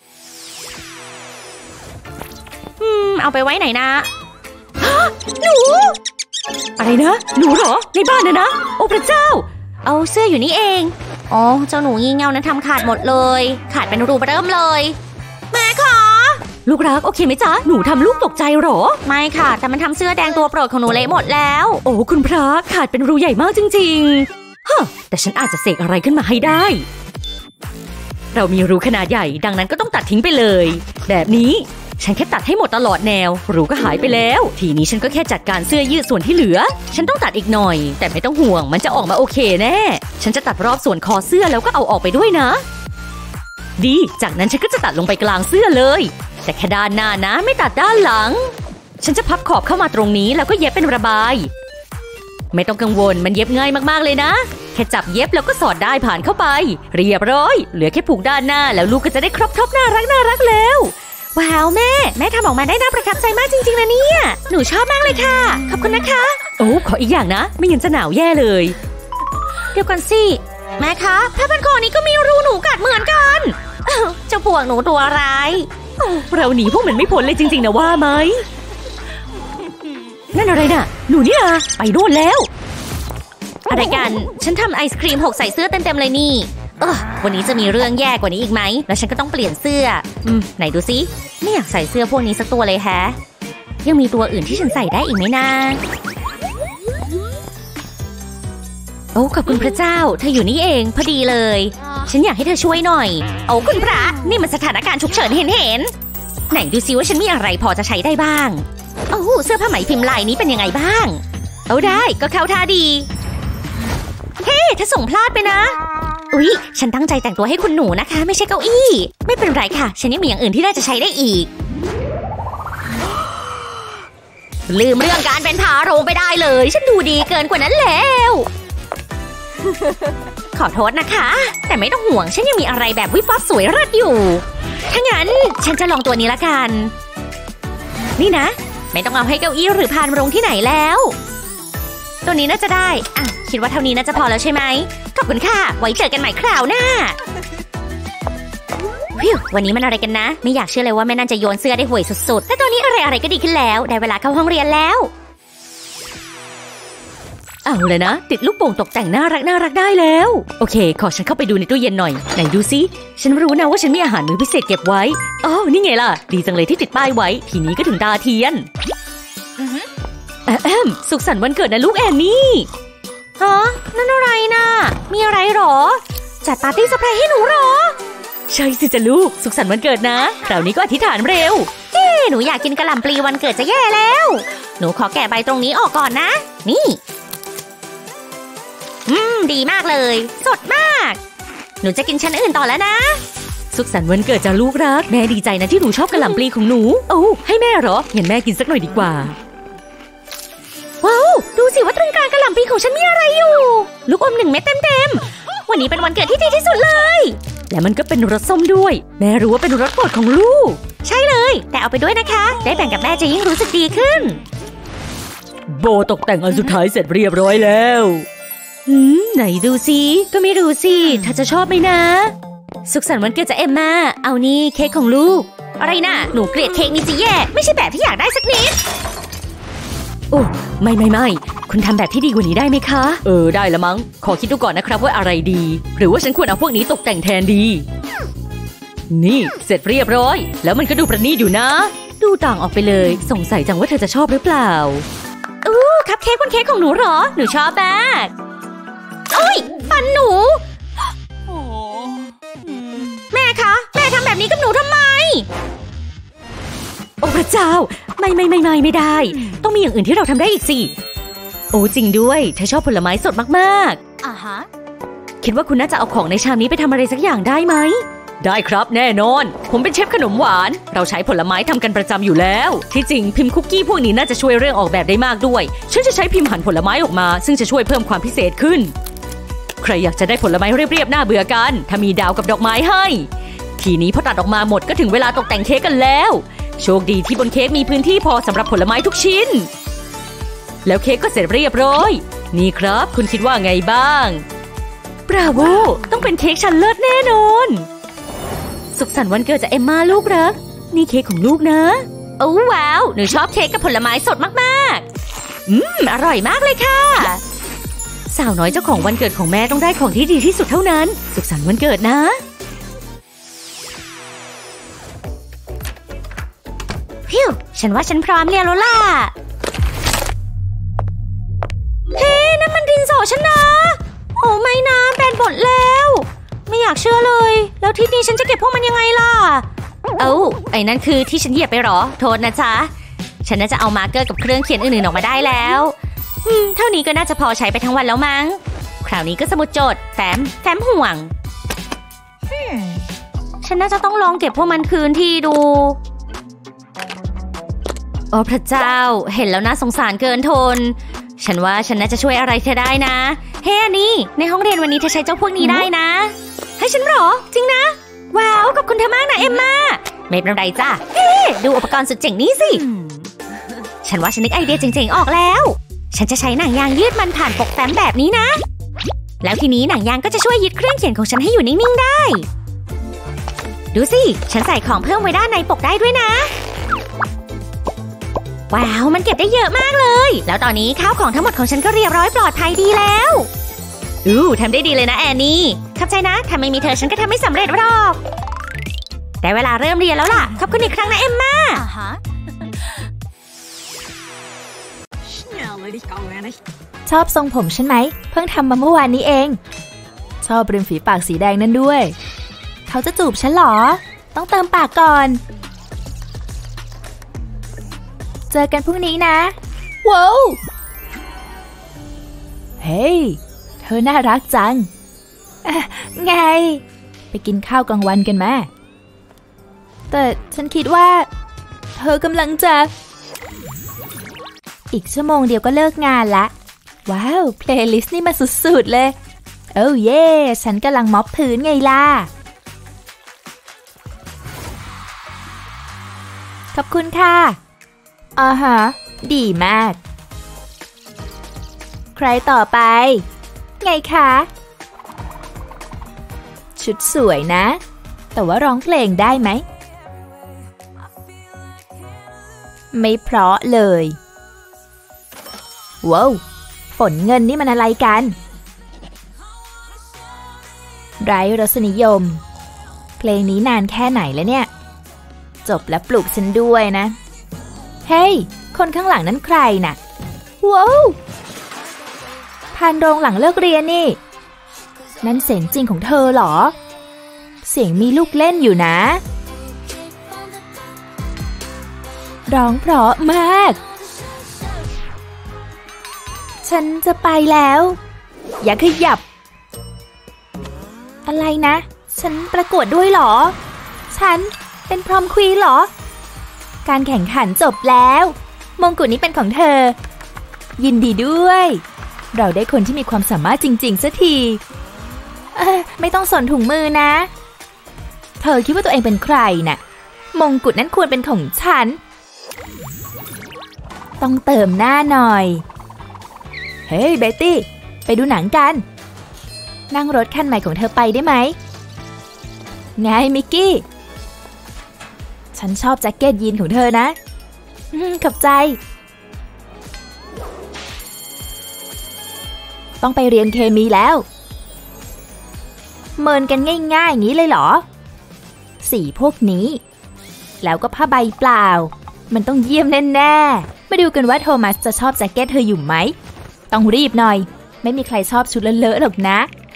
อืมเอาไปไว้ไหนนะหนูอะไรนะหนูเหรอในบ้านนะนะโอ้พระเจ้าเอาเสื้ออยู่นี่เองอ๋อเจ้าหนูงี่เง่านั้นทำขาดหมดเลยขาดเป็นรูเริ่มเลยแม่ขอลูกรักโอเคไหมจ๊ะหนูทำลูกตกใจหรอไม่ค่ะแต่มันทำเสื้อแดงตัวโปรดของหนูเละหมดแล้วโอ้คุณพระขาดเป็นรูใหญ่มากจริงๆฮะแต่ฉันอาจจะเสกอะไรขึ้นมาให้ได้เรามีรูขนาดใหญ่ดังนั้นก็ต้องตัดทิ้งไปเลยแบบนี้ฉันแค่ตัดให้หมดตลอดแนวรูก็หายไปแล้วทีนี้ฉันก็แค่จัดการเสื้อยืดส่วนที่เหลือฉันต้องตัดอีกหน่อยแต่ไม่ต้องห่วงมันจะออกมาโอเคแน่ฉันจะตัดรอบส่วนคอเสื้อแล้วก็เอาออกไปด้วยนะดีจากนั้นฉันก็จะตัดลงไปกลางเสื้อเลยแต่แค่ด้านหน้านะไม่ตัดด้านหลังฉันจะพับขอบเข้ามาตรงนี้แล้วก็เย็บเป็นระบายไม่ต้องกังวลมันเย็บง่ายมากๆเลยนะแค่จับเย็บแล้วก็สอดได้ผ่านเข้าไปเรียบร้อยเหลือแค่ผูกด้านหน้าแล้วลูกก็จะได้ครบท็อปน่ารักน่ารักแล้วว้าวแม่แม่ทำออกมาได้น่าประทับใจมากจริงๆนะเนี่ยหนูชอบมากเลยค่ะขอบคุณนะคะโอ้ขออีกอย่างนะไม่งั้นจะหนาวแย่เลยเดี๋ยวก่อนสิแม่คะผ้าพันคอนี้ก็มีรูหนูกัดเหมือนกันเจ้าพวกหนูตัวร้ายเราหนีพวกมันไม่พ้นเลยจริงๆนะว่าไหมนั่นอะไรน่ะหนูนี่นะไปโน่นแล้วอะไรกันฉันทำไอศครีมหกใส่เสื้อเต็มๆเลยนี่เออวันนี้จะมีเรื่องแย่กว่านี้อีกไหมแล้วฉันก็ต้องเปลี่ยนเสื้ออืมไหนดูซิไม่อยากใส่เสื้อพวกนี้สักตัวเลยแฮะยังมีตัวอื่นที่ฉันใส่ได้อีกไหมนะโอ้ขอบคุณพระเจ้าเธออยู่นี่เองพอดีเลยฉันอยากให้เธอช่วยหน่อยโอ้คุณพระนี่มันสถานการณ์ฉุกเฉินเห็นเห็นไหนดูซิว่าฉันมีอะไรพอจะใช้ได้บ้างโอ้เสื้อผ้าไหมพิมพ์ลายนี้เป็นยังไงบ้างเอาได้ก็เข้าท่าดีเฮ้เธอส่งพลาดไปนะอุ๊ยฉันตั้งใจแต่งตัวให้คุณหนูนะคะไม่ใช่เก้าอี้ไม่เป็นไรค่ะฉันยังมีอย่างอื่นที่น่าจะใช้ได้อีกลืมเรื่องการเป็นทาโรงไปได้เลยฉันดูดีเกินกว่านั้นแล้วขอโทษนะคะแต่ไม่ต้องห่วงฉันยังมีอะไรแบบวิบวับสวยเลิศอยู่ถ้างั้นฉันจะลองตัวนี้ละกันนี่นะไม่ต้องเอาให้เก้าอี้หรือพานโรงที่ไหนแล้วตัวนี้น่าจะได้อ่ะคิดว่าเท่านี้น่าจะพอแล้วใช่ไหมขอบคุณค่ะไว้เจอกันใหม่คราวหน้าวิววันนี้มันอะไรกันนะไม่อยากเชื่อเลยว่าแม่นั่นจะโยนเสื้อได้ห่วยสุดๆแต่ตอนนี้อะไรอะไรก็ดีขึ้นแล้วได้เวลาเข้าห้องเรียนแล้วเอาเลยนะติดลูกโป่งตกแต่งน่ารักน่ารักได้แล้วโอเคขอฉันเข้าไปดูในตู้เย็นหน่อยไหนดูซิฉันรู้นะว่าฉันมีอาหารมื้อพิเศษเก็บไว้อ๋อนี่ไงล่ะดีจังเลยที่ติดป้ายไว้ทีนี้ก็ถึงตาเทียนแอมสุขสันต์วันเกิดนะลูกแอนนี่ฮะนั่นอะไรนะมีอะไรหรอจัดปาร์ตี้เซอร์ไพรส์ให้หนูหรอใช่สิจ้ะลูกสุขสันต์วันเกิดนะคราวนี้ก็อธิษฐานเร็วเอ๊หนูอยากกินกะหล่ำปลีวันเกิดจะแย่แล้วหนูขอแกะใบตรงนี้ออกก่อนนะนี่อืมดีมากเลยสดมากหนูจะกินชั้นอื่นต่อแล้วนะสุขสันต์วันเกิดจ้าลูกรักแม่ดีใจนะที่หนูชอบกะหล่ำปลีของหนูโอ้ให้แม่เหรองั้นแม่กินสักหน่อยดีกว่าว้าวดูสิว่าตรงกลางกะหล่ำปลีของฉันมีอะไรอยู่ลูกอมหนึ่งเม็ดเต็มๆวันนี้เป็นวันเกิดที่ดีที่สุดเลยและมันก็เป็นรสส้มด้วยแม่รู้ว่าเป็นรสโปรดของลูกใช่เลยแต่เอาไปด้วยนะคะได้แบ่งกับแม่จะยิ่งรู้สึกดีขึ้นโบตกแต่งอันสุดท้ายเสร็จเรียบร้อยแล้วหืมไหนดูสิก็ไม่รู้สิถ้าจะชอบไหมนะสุขสันต์วันเกิดจากเอมมาเอานี่เค้กของลูกอะไรนะหนูเกลียดเค้กนี้จะแย่ไม่ใช่แบบที่อยากได้สักนิดโอ้ไม่ไม่ไม่คุณทำแบบที่ดีกว่านี้ได้ไหมคะเออได้ละมั้งขอคิดดูก่อนนะครับว่าอะไรดีหรือว่าฉันควรเอาพวกนี้ตกแต่งแทนดีนี่เสร็จเรียบร้อยแล้วมันก็ดูประณีตอยู่นะดูต่างออกไปเลยสงสัยจังว่าเธอจะชอบหรือเปล่าอู้คัพเค้กบนเค้กของหนูเหรอหนูชอบมากโอ้ยฟันหนูแม่คะแม่ทำแบบนี้กับหนูทำไมโอ้พระเจ้าไม่ไม่ไม่ไม่ไม่ได้ต้องมีอย่างอื่นที่เราทำได้อีกสิโอ้จริงด้วยเธอชอบผลไม้สดมากๆอ่าฮะคิดว่าคุณน่าจะเอาของในชามนี้ไปทำอะไรสักอย่างได้ไหมได้ครับแน่นอนผมเป็นเชฟขนมหวานเราใช้ผลไม้ทำกันประจำอยู่แล้วที่จริงพิมพ์คุกกี้พวกนี้น่าจะช่วยเรื่องออกแบบได้มากด้วยฉันจะใช้พิมพ์หั่นผลไม้ออกมาซึ่งจะช่วยเพิ่มความพิเศษขึ้นใครอยากจะได้ผลไม้เรียบๆน่าเบื่อกันถ้ามีดาวกับดอกไม้ให้ทีนี้พอตัดออกมาหมดก็ถึงเวลาตกแต่งเค้กกันแล้วโชคดีที่บนเค้กมีพื้นที่พอสำหรับผลไม้ทุกชิ้นแล้วเค้กก็เสร็จเรียบร้อยนี่ครับคุณคิดว่าไงบ้างบราโวต้องเป็นเค้กชั้นเลิศแน่นอนสุขสันต์วันเกิดจากเอมมาลูกรักนี่เค้กของลูกนะโอ้ว้าวหนูชอบเค้กกับผลไม้สดมากๆอืมอร่อยมากเลยค่ะสาวน้อยเจ้าของวันเกิดของแม่ต้องได้ของที่ดีที่สุดเท่านั้นสุขสันต์วันเกิดนะพิวฉันว่าฉันพร้อมเรียนแล้วล่ะเฮ้นั่นมันดินสอฉันนะโอ้ไม่นะแบนหมดแล้วไม่อยากเชื่อเลยแล้วที่นี่ฉันจะเก็บพวกมันยังไงล่ะเอ้าไอ้นั่นคือที่ฉันเหยียบไปหรอโทษนะจ๊ะฉันน่าจะเอามาร์กเกอร์กับเครื่องเขียนอื่นๆออกมาได้แล้วอืมเท่านี้ก็น่าจะพอใช้ไปทั้งวันแล้วมั้งคราวนี้ก็สมุดโจทย์แฟ้มแฟ้มห่วง hmm. ฉันน่าจะต้องลองเก็บพวกมันคืนที่ดูโอ้พระเจ้าเห็นแล้วน่าสงสารเกินทนฉันว่าฉันน่าจะช่วยอะไรเธอได้นะเฮ้อันนี้ในห้องเรียนวันนี้เธอใช้เจ้าพวกนี้ได้นะให้ฉันหรอจริงนะว้าวขอบคุณเธอมากนะเอมมาไม่เป็นไรจ้ะเฮ้ดูอุปกรณ์สุดเจ๋งนี้สิฉันว่าฉันนึกไอเดียเจ๋งๆออกแล้วฉันจะใช้หนังยางยืดมันผ่านปกแฟ้มแบบนี้นะแล้วทีนี้หนังยางก็จะช่วยยึดเครื่องเขียนของฉันให้อยู่นิ่งๆได้ดูสิฉันใส่ของเพิ่มไว้ด้านในปกได้ด้วยนะว้าวมันเก็บได้เยอะมากเลยแล้วตอนนี้ข้าวของทั้งหมดของฉันก็เรียบร้อยปลอดภัยดีแล้วอู้ทำได้ดีเลยนะแอนนี่ขอบใจนะถ้าไม่มีเธอฉันก็ทำไม่สำเร็จหรอกได้เวลาเริ่มเรียนแล้วล่ะขอบคุณอีกครั้งนะเอมมาชอบทรงผมฉันไหมเพิ่งทำมาเมื่อวานนี้เองชอบริมฝีปากสีแดงนั่นด้วยเขาจะจูบฉันหรอต้องเติมปากก่อนเจอกันพรุ่งนี้นะว้าวเฮ้ยเธอน่ารักจังไงไปกินข้าวกลางวันกันไหมแต่ฉันคิดว่าเธอกำลังจะอีกชั่วโมงเดียวก็เลิกงานละว้าวเพลย์ลิสต์นี่มาสุดๆเลยโอ้เย่ฉันกำลังม็อบพื้นไงล่ะขอบคุณค่ะอ่าฮะดีมากใครต่อไปไงคะชุดสวยนะแต่ว่าร้องเพลงได้ไหมไม่เพราะเลยว้าวฝนเงินนี่มันอะไรกันไร้รสนิยมเพลงนี้นานแค่ไหนแล้วเนี่ยจบแล้วปลุกฉันด้วยนะเฮ้ย hey, คนข้างหลังนั้นใครน่ะว้าวพานโรงหลังเลิกเรียนนี่นั่นเสียงจริงของเธอเหรอเสียงมีลูกเล่นอยู่นะร้องเพราะมากฉันจะไปแล้วอย่าขยับออะไรนะฉันประกวดด้วยเหรอฉันเป็นพรอมควีนเหรอการแข่งขันจบแล้วมงกุฎนี้เป็นของเธอยินดีด้วยเราได้คนที่มีความสามารถจริงๆสักทีเอ้อไม่ต้องสนถุงมือนะเธอคิดว่าตัวเองเป็นใครน่ะมงกุฎนั้นควรเป็นของฉันต้องเติมหน้าหน่อยเฮ้ยเบตตี้ไปดูหนังกันนั่งรถคันใหม่ของเธอไปได้ไหมไงมิกกี้ฉันชอบแจ็คเก็ตยีนของเธอนะขอบใจต้องไปเรียนเคมีแล้วเมินกันง่ายๆอย่างนี้เลยเหรอสีพวกนี้แล้วก็ผ้าใบเปล่ามันต้องเยี่ยมแน่ๆมาดูกันว่าโทมัสจะชอบแจ็คเก็ตเธออยู่ไหมต้องรีบหน่อยไม่มีใครชอบชุดเลอะๆหรอกนะ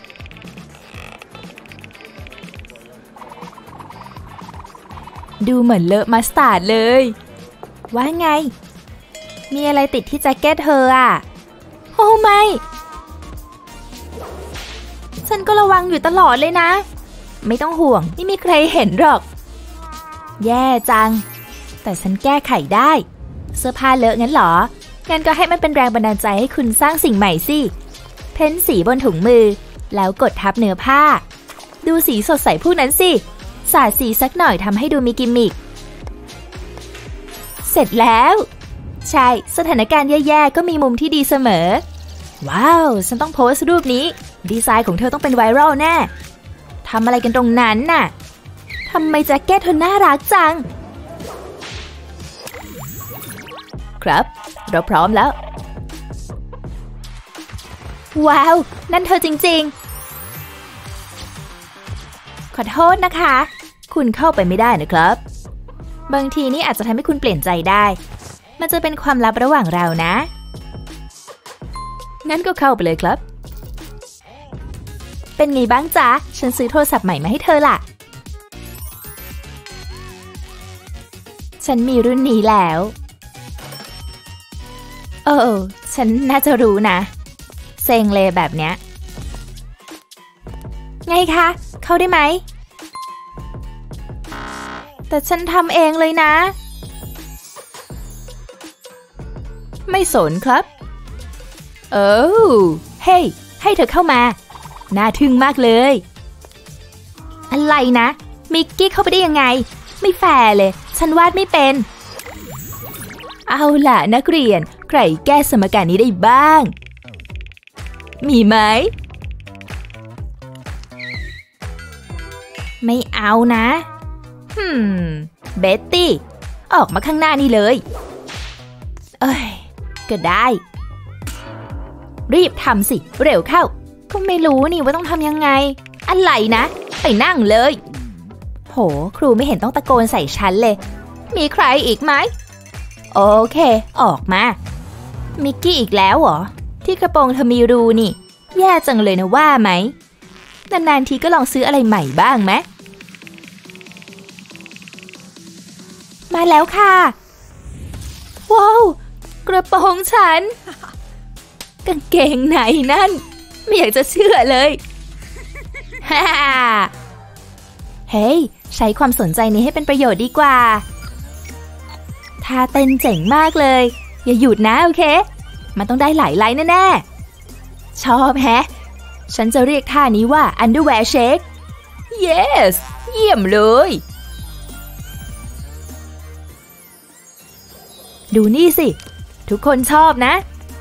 ดูเหมือนเลอะมัสตาร์ดเลยว่าไงมีอะไรติดที่แจ็คเก็ตเธออ่ะโอ้ไม่ฉันก็ระวังอยู่ตลอดเลยนะไม่ต้องห่วงไม่มีใครเห็นหรอกแย่จังแต่ฉันแก้ไขได้เสื้อผ้าเลอะงั้นเหรองั้นก็ให้มันเป็นแรงบันดาลใจให้คุณสร้างสิ่งใหม่สิเพ้นสีบนถุงมือแล้วกดทับเนื้อผ้าดูสีสดใสพวกนั้นสิสาดสีสักหน่อยทำให้ดูมีกิมมิคเสร็จแล้วใช่สถานการณ์แย่ๆก็มีมุมที่ดีเสมอว้าวฉันต้องโพสต์รูปนี้ดีไซน์ของเธอต้องเป็นไวรัลแน่ทำอะไรกันตรงนั้นน่ะทำไมแจ็คเก็ตเธอน่ารักจังครับเราพร้อมแล้วว้าวนั่นเธอจริงๆขอโทษนะคะคุณเข้าไปไม่ได้นะครับบางทีนี่อาจจะทำให้คุณเปลี่ยนใจได้มันจะเป็นความลับระหว่างเรานะงั้นก็เข้าไปเลยครับเป็นไงบ้างจ๊ะฉันซื้อโทรศัพท์ใหม่มาให้เธอล่ะฉันมีรุ่นนี้แล้วเออฉันน่าจะรู้นะเซ็งเลยแบบเนี้ยไงคะเข้าได้ไหมแต่ฉันทำเองเลยนะไม่สนครับเออเฮ้ยให้เธอเข้ามาน่าทึ่งมากเลยอะไรนะมิกกี้เข้าไปได้ยังไงไม่แฟร์เลยฉันวาดไม่เป็นเอาล่ะนักเรียนใครแก้สมการนี้ได้บ้างมีไหมไม่เอานะฮึมเบ็ตตี้ออกมาข้างหน้านี่เลยเอ้ยก็ได้รีบทำสิเร็วเข้าก็ไม่รู้นี่ว่าต้องทำยังไงอะไรนะไปนั่งเลยโหครูไม่เห็นต้องตะโกนใส่ฉันเลยมีใครอีกไหมโอเคออกมามิกกี้อีกแล้วเหรอที่กระโปรงเธอมีรูนี่แย่จังเลยนะว่าไหมนานๆทีก็ลองซื้ออะไรใหม่บ้างไหมมาแล้วค่ะว้าวกระโปรงฉันกางเกงไหนนั่นไม่อยากจะเชื่อเลยฮ่าเฮ้ยใช้ความสนใจนี้ให้เป็นประโยชน์ดีกว่าท่าเต้นเจ๋งมากเลยอย่าหยุดนะโอเคมันต้องได้หลายไลค์แน่ๆชอบแฮะฉันจะเรียกท่านี้ว่า underwear shake yes เยี่ยมเลยดูนี่สิทุกคนชอบนะ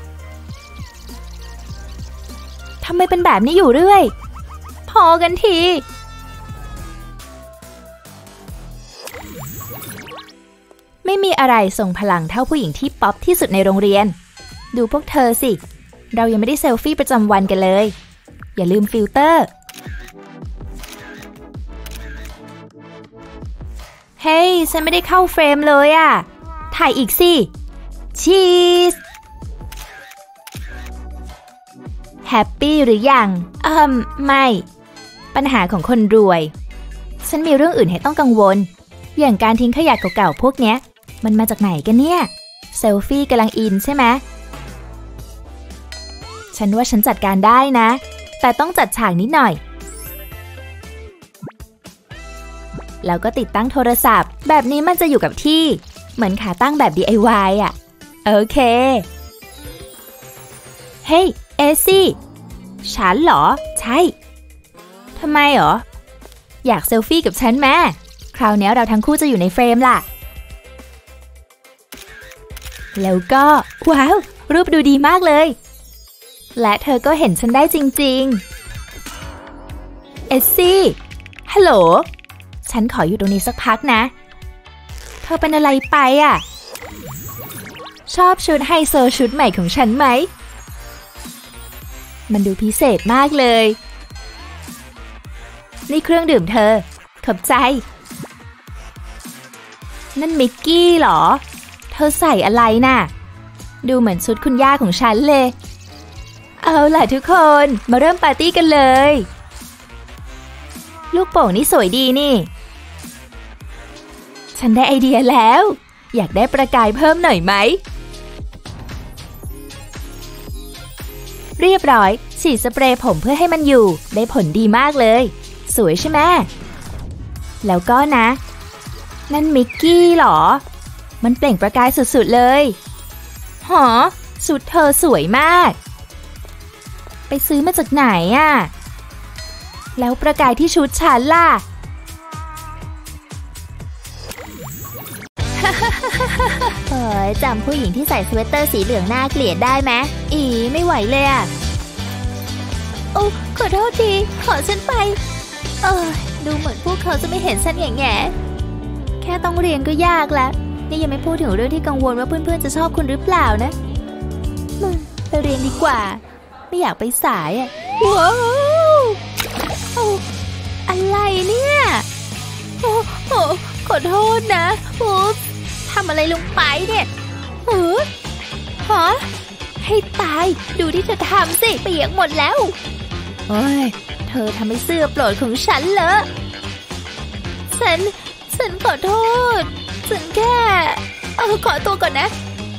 ทำไมเป็นแบบนี้อยู่เรื่อยพอกันทีไม่มีอะไรทรงพลังเท่าผู้หญิงที่ป๊อปที่สุดในโรงเรียนดูพวกเธอสิเรายังไม่ได้เซลฟี่ประจำวันกันเลยอย่าลืมฟิลเตอร์เฮ้ยฉันไม่ได้เข้าเฟรมเลยอะถ่ายอีกสิชีสแฮปปี้หรือยังอืมไม่ปัญหาของคนรวยฉันมีเรื่องอื่นให้ต้องกังวลอย่างการทิ้งขยะเก่าๆพวกเนี้ยมันมาจากไหนกันเนี่ยเซลฟี่กำลังอินใช่ไหมฉันว่าฉันจัดการได้นะแต่ต้องจัดฉากนิดหน่อยแล้วก็ติดตั้งโทรศัพท์แบบนี้มันจะอยู่กับที่เหมือนขาตั้งแบบ ดี ไอ วาย อ่ะโอเคเฮ้ยเอซี่ฉันเหรอใช่ทำไมเหรออยากเซลฟี่กับฉันแม่คราวนี้เราทั้งคู่จะอยู่ในเฟรมล่ะแล้วก็ว้าวรูปดูดีมากเลยและเธอก็เห็นฉันได้จริงๆเอซี่ฮัลโหลฉันขออยู่ตรงนี้สักพักนะเธอเป็นอะไรไปอ่ะชอบชุดไฮโซชุดใหม่ของฉันไหมมันดูพิเศษมากเลยนี่เครื่องดื่มเธอขอบใจนั่นมิกกี้เหรอเธอใส่อะไรน่ะดูเหมือนชุดคุณย่าของฉันเลยเอาล่ะทุกคนมาเริ่มปาร์ตี้กันเลยลูกโป่งนี่สวยดีนี่ฉันได้ไอเดียแล้วอยากได้ประกายเพิ่มหน่อยไหมเรียบร้อยฉีดสเปรย์ผมเพื่อให้มันอยู่ได้ผลดีมากเลยสวยใช่ไหมแล้วก็นะนั่นมิกกี้เหรอมันเปล่งประกายสุดๆเลยหอชุดเธอสวยมากไปซื้อมาจากไหนอ่ะแล้วประกายที่ชุดฉันล่ะ เฮ้ยจำผู้หญิงที่ใส่สเวตเตอร์สีเหลืองน่าเกลียดได้ไหมอีไม่ไหวเลยอ่ะโอ้ขอโทษทีขอฉันไปเออดูเหมือนพวกเขาจะไม่เห็นฉันแง่แง่แค่ต้องเรียนก็ยากแล้วนี่ยังไม่พูดถึงเรื่องที่กังวลว่าเพื่อนๆจะชอบคุณหรือเปล่านะไปเรียนดีกว่าไม่อยากไปสายอ่ะว้าวอะไรเนี่ยโอ้โหขอโทษนะโอ้ทำอะไรลงไปเนี่ยเออฮะให้ตายดูที่เธอทำสิเปียกหมดแล้วโอ้ยเธอทำให้เสื้อโปรดของฉันเลอะฉันฉันขอโทษฉันแค่เออขอตัวก่อนนะ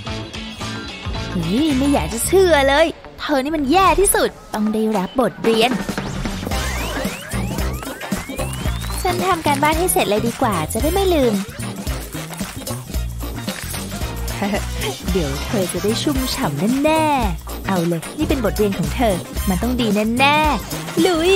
นี่ไม่อยากจะเชื่อเลยเธอนี่มันแย่ที่สุดต้องได้รับบทเรียนฉันทำการบ้านให้เสร็จเลยดีกว่าจะได้ไม่ลืม เดี๋ยวเธอจะได้ชุ่มฉ่ำแน่ๆเอาเลยนี่เป็นบทเรียนของเธอมันต้องดีแน่ๆลุย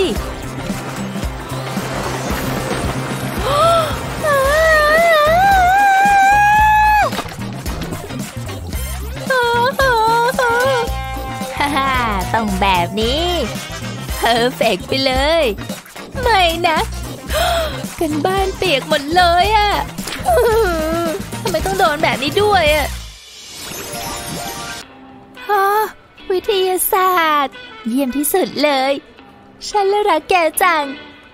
ฮ่าต้องแบบนี้เพอร์เฟกต์ไปเลยไม่นะกันบ้านเปียกหมดเลยอะทำไมต้องโดนแบบนี้ด้วยอะฮะวิทยาศาสตร์เยี่ยมที่สุดเลยฉันละรักแกจัง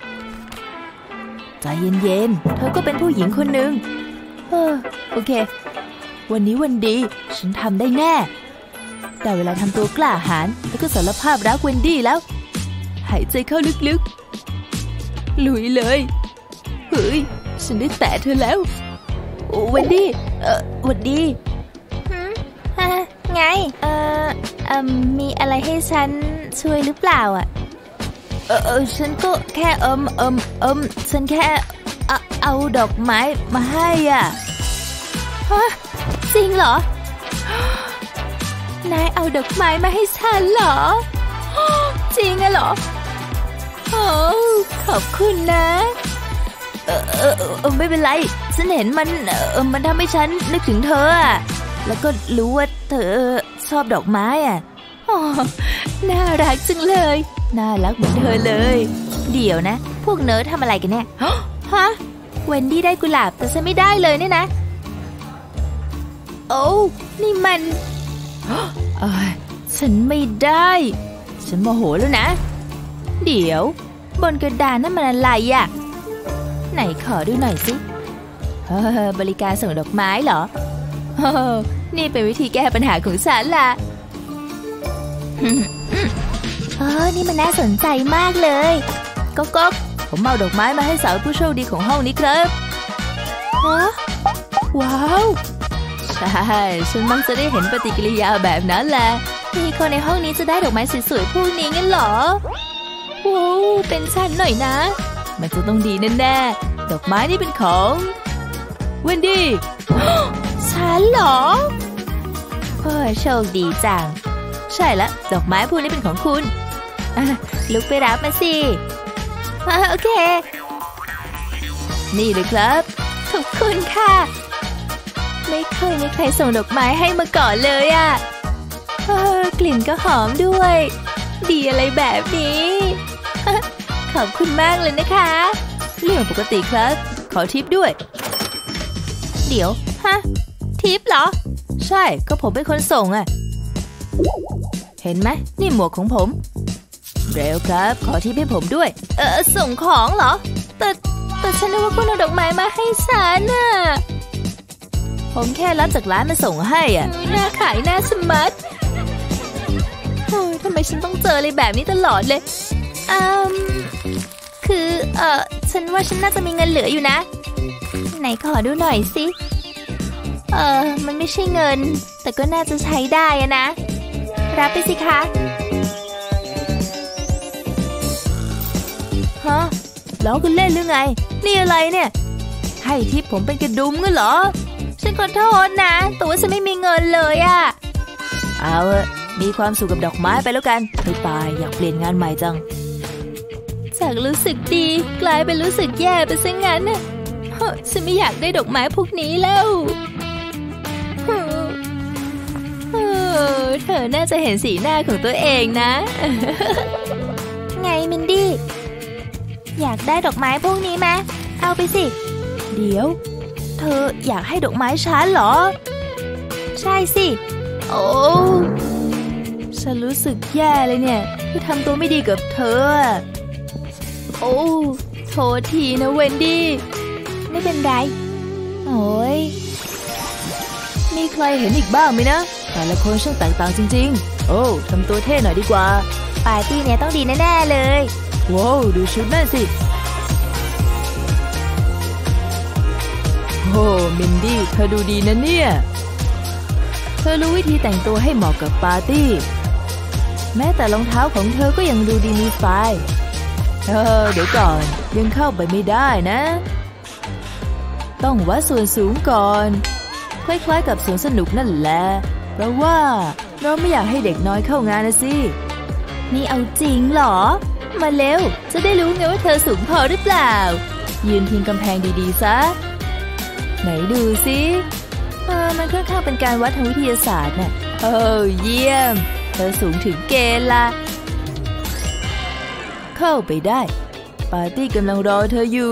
ใจเย็นๆเธอก็เป็นผู้หญิงคนหนึ่งเออโอเควันนี้วันดีฉันทำได้แน่แต่เวลาทำตัวกล้าหาญแล้วก็สารภาพรักเวนดี้แล้วหายใจเข้าลึกๆลุยเลยเฮ้ยฉันได้แตะเธอแล้วโอ้เวนดี้เออวันดีฮะไงเออเออมีอะไรให้ฉันช่วยหรือเปล่าอ่ะเออเออฉันก็แค่เอิมเอิมเอิมฉันแค่เอาเอาดอกไม้มาให้อ่ะฮะจริงเหรอนายเอาดอกไม้มาให้ฉันเหรอจริงอะเหรอโอ้ขอบคุณนะเออเออเออไม่เป็นไรฉันเห็นมันเออมันทำให้ฉันนึกถึงเธออะแล้วก็รู้ว่าเธอชอบดอกไม้อ่ะอ๋อน่ารักจังเลยน่ารักเหมือนเธอเลยเดี๋ยวนะพวกเนิร์ดทำอะไรกันเนี่ยฮะเวนดี้ได้กุหลาบแต่ฉันไม่ได้เลยเนี่ยนะโอ้นี่มันเอ้ยฉันไม่ได้ฉันโมโหแล้วนะเดี๋ยวบนกระดานนั่นมันอะไรอ่ะไหนขอดูหน่อยสิเฮ้อบริการส่งดอกไม้เหรอโอ้นี่เป็นวิธีแก้ปัญหาของฉันล่ะเออนี่มันน่าสนใจมากเลยก๊อกก๊อกผมเอาดอกไม้มาให้สาวผู้โชคดีของห้องนี้ครับฮะว้าวใช่ฉันมักจะได้เห็นปฏิกิริยาแบบนั้นแหละที่คนในห้องนี้จะได้ดอกไม้สวยๆพวกนี้งั้นเหรอว้าวเป็นฉันหน่อยนะมันจะต้องดีแน่ๆดอกไม้นี่เป็นของเวนดี้ ฉันเหรอโอ้โชคดีจังใช่ละดอกไม้พวกนี้เป็นของคุณลุกไปรับมาสิโอเคนี่เลยครับขอบคุณค่ะไม่เคยมีใครส่งดอกไม้ให้มาก่อนเลยอ่ะกลิ่นก็หอมด้วยดีอะไรแบบนี้ขอบคุณมากเลยนะคะเรื่องปกติครับขอทิปด้วยเดี๋ยวฮะทิปเหรอใช่ก็ผมเป็นคนส่งอ่ะเห็นไหมนี่หมวกของผมเร็วครับขอทิปให้ผมด้วยเออส่งของเหรอแต่แต่ฉันนึกว่าคุณเอาดอกไม้มาให้ฉันน่ะผมแค่รับจากร้านมาส่งให้อ่ะน่าขายน่าสมัดโอ้ยทำไมฉันต้องเจออะไรแบบนี้ตลอดเลยอืมคือเออฉันว่าฉันน่าจะมีเงินเหลืออยู่นะไหนขอดูหน่อยสิเออมันไม่ใช่เงินแต่ก็น่าจะใช้ได้อะนะรับไปสิคะฮะล้อกันเล่นหรือไงนี่อะไรเนี่ยให้ทิปผมเป็นกระดุมงั้นเหรอฉันขอโทษนะแต่ว่าฉันไม่มีเงินเลยอะเอาอะมีความสุขกับดอกไม้ไปแล้วกันไม่ตายอยากเปลี่ยนงานใหม่จังจากรู้สึกดีกลายเป็นรู้สึกแย่ไปซะงั้นน่ะฉันไม่อยากได้ดอกไม้พวกนี้แล้วเธอน่าจะเห็นสีหน้าของตัวเองนะไงมินดี้อยากได้ดอกไม้พวกนี้ไหมเอาไปสิเดี๋ยวเธออยากให้ดอกไม้ฉันเหรอใช่สิโอ้ฉันรู้สึกแย่เลยเนี่ยที่ทำตัวไม่ดีกับเธอโอ้โทษทีนะเวนดี้ไม่เป็นไรโอ้ยมีใครเห็นอีกบ้างไหมนะแต่ละคนช่างแตกต่างจริงๆโอ้ทำตัวเท่หน่อยดีกว่าปาร์ตี้เนี่ยต้องดีแน่ๆเลยว้าวดูชุดนั่นสิโอ้มินดี้เธอดูดีนะเนี่ยเธอรู้วิธีแต่งตัวให้เหมาะกับปาร์ตี้แม้แต่รองเท้าของเธอก็ยังดูดีมีสไตล์เออเดี๋ยวก่อนยังเข้าไปไม่ได้นะต้องวัดส่วนสูงก่อนคล้ายๆกับสวนสนุกนั่นแหละเพราะว่าเราไม่อยากให้เด็กน้อยเข้างานนะสินี่เอาจริงเหรอมาเร็วจะได้รู้ไงว่าเธอสูงพอหรือเปล่ายืนพิงกำแพงดีๆซะไหนดูสิเออมันค่อนข้างเป็นการวัดทางวิทยาศาสตร์น่ะโอ้เยี่ยมเธอสูงถึงเกณฑ์ละเข้าไปได้ปาร์ตี้กำลังรอเธออยู่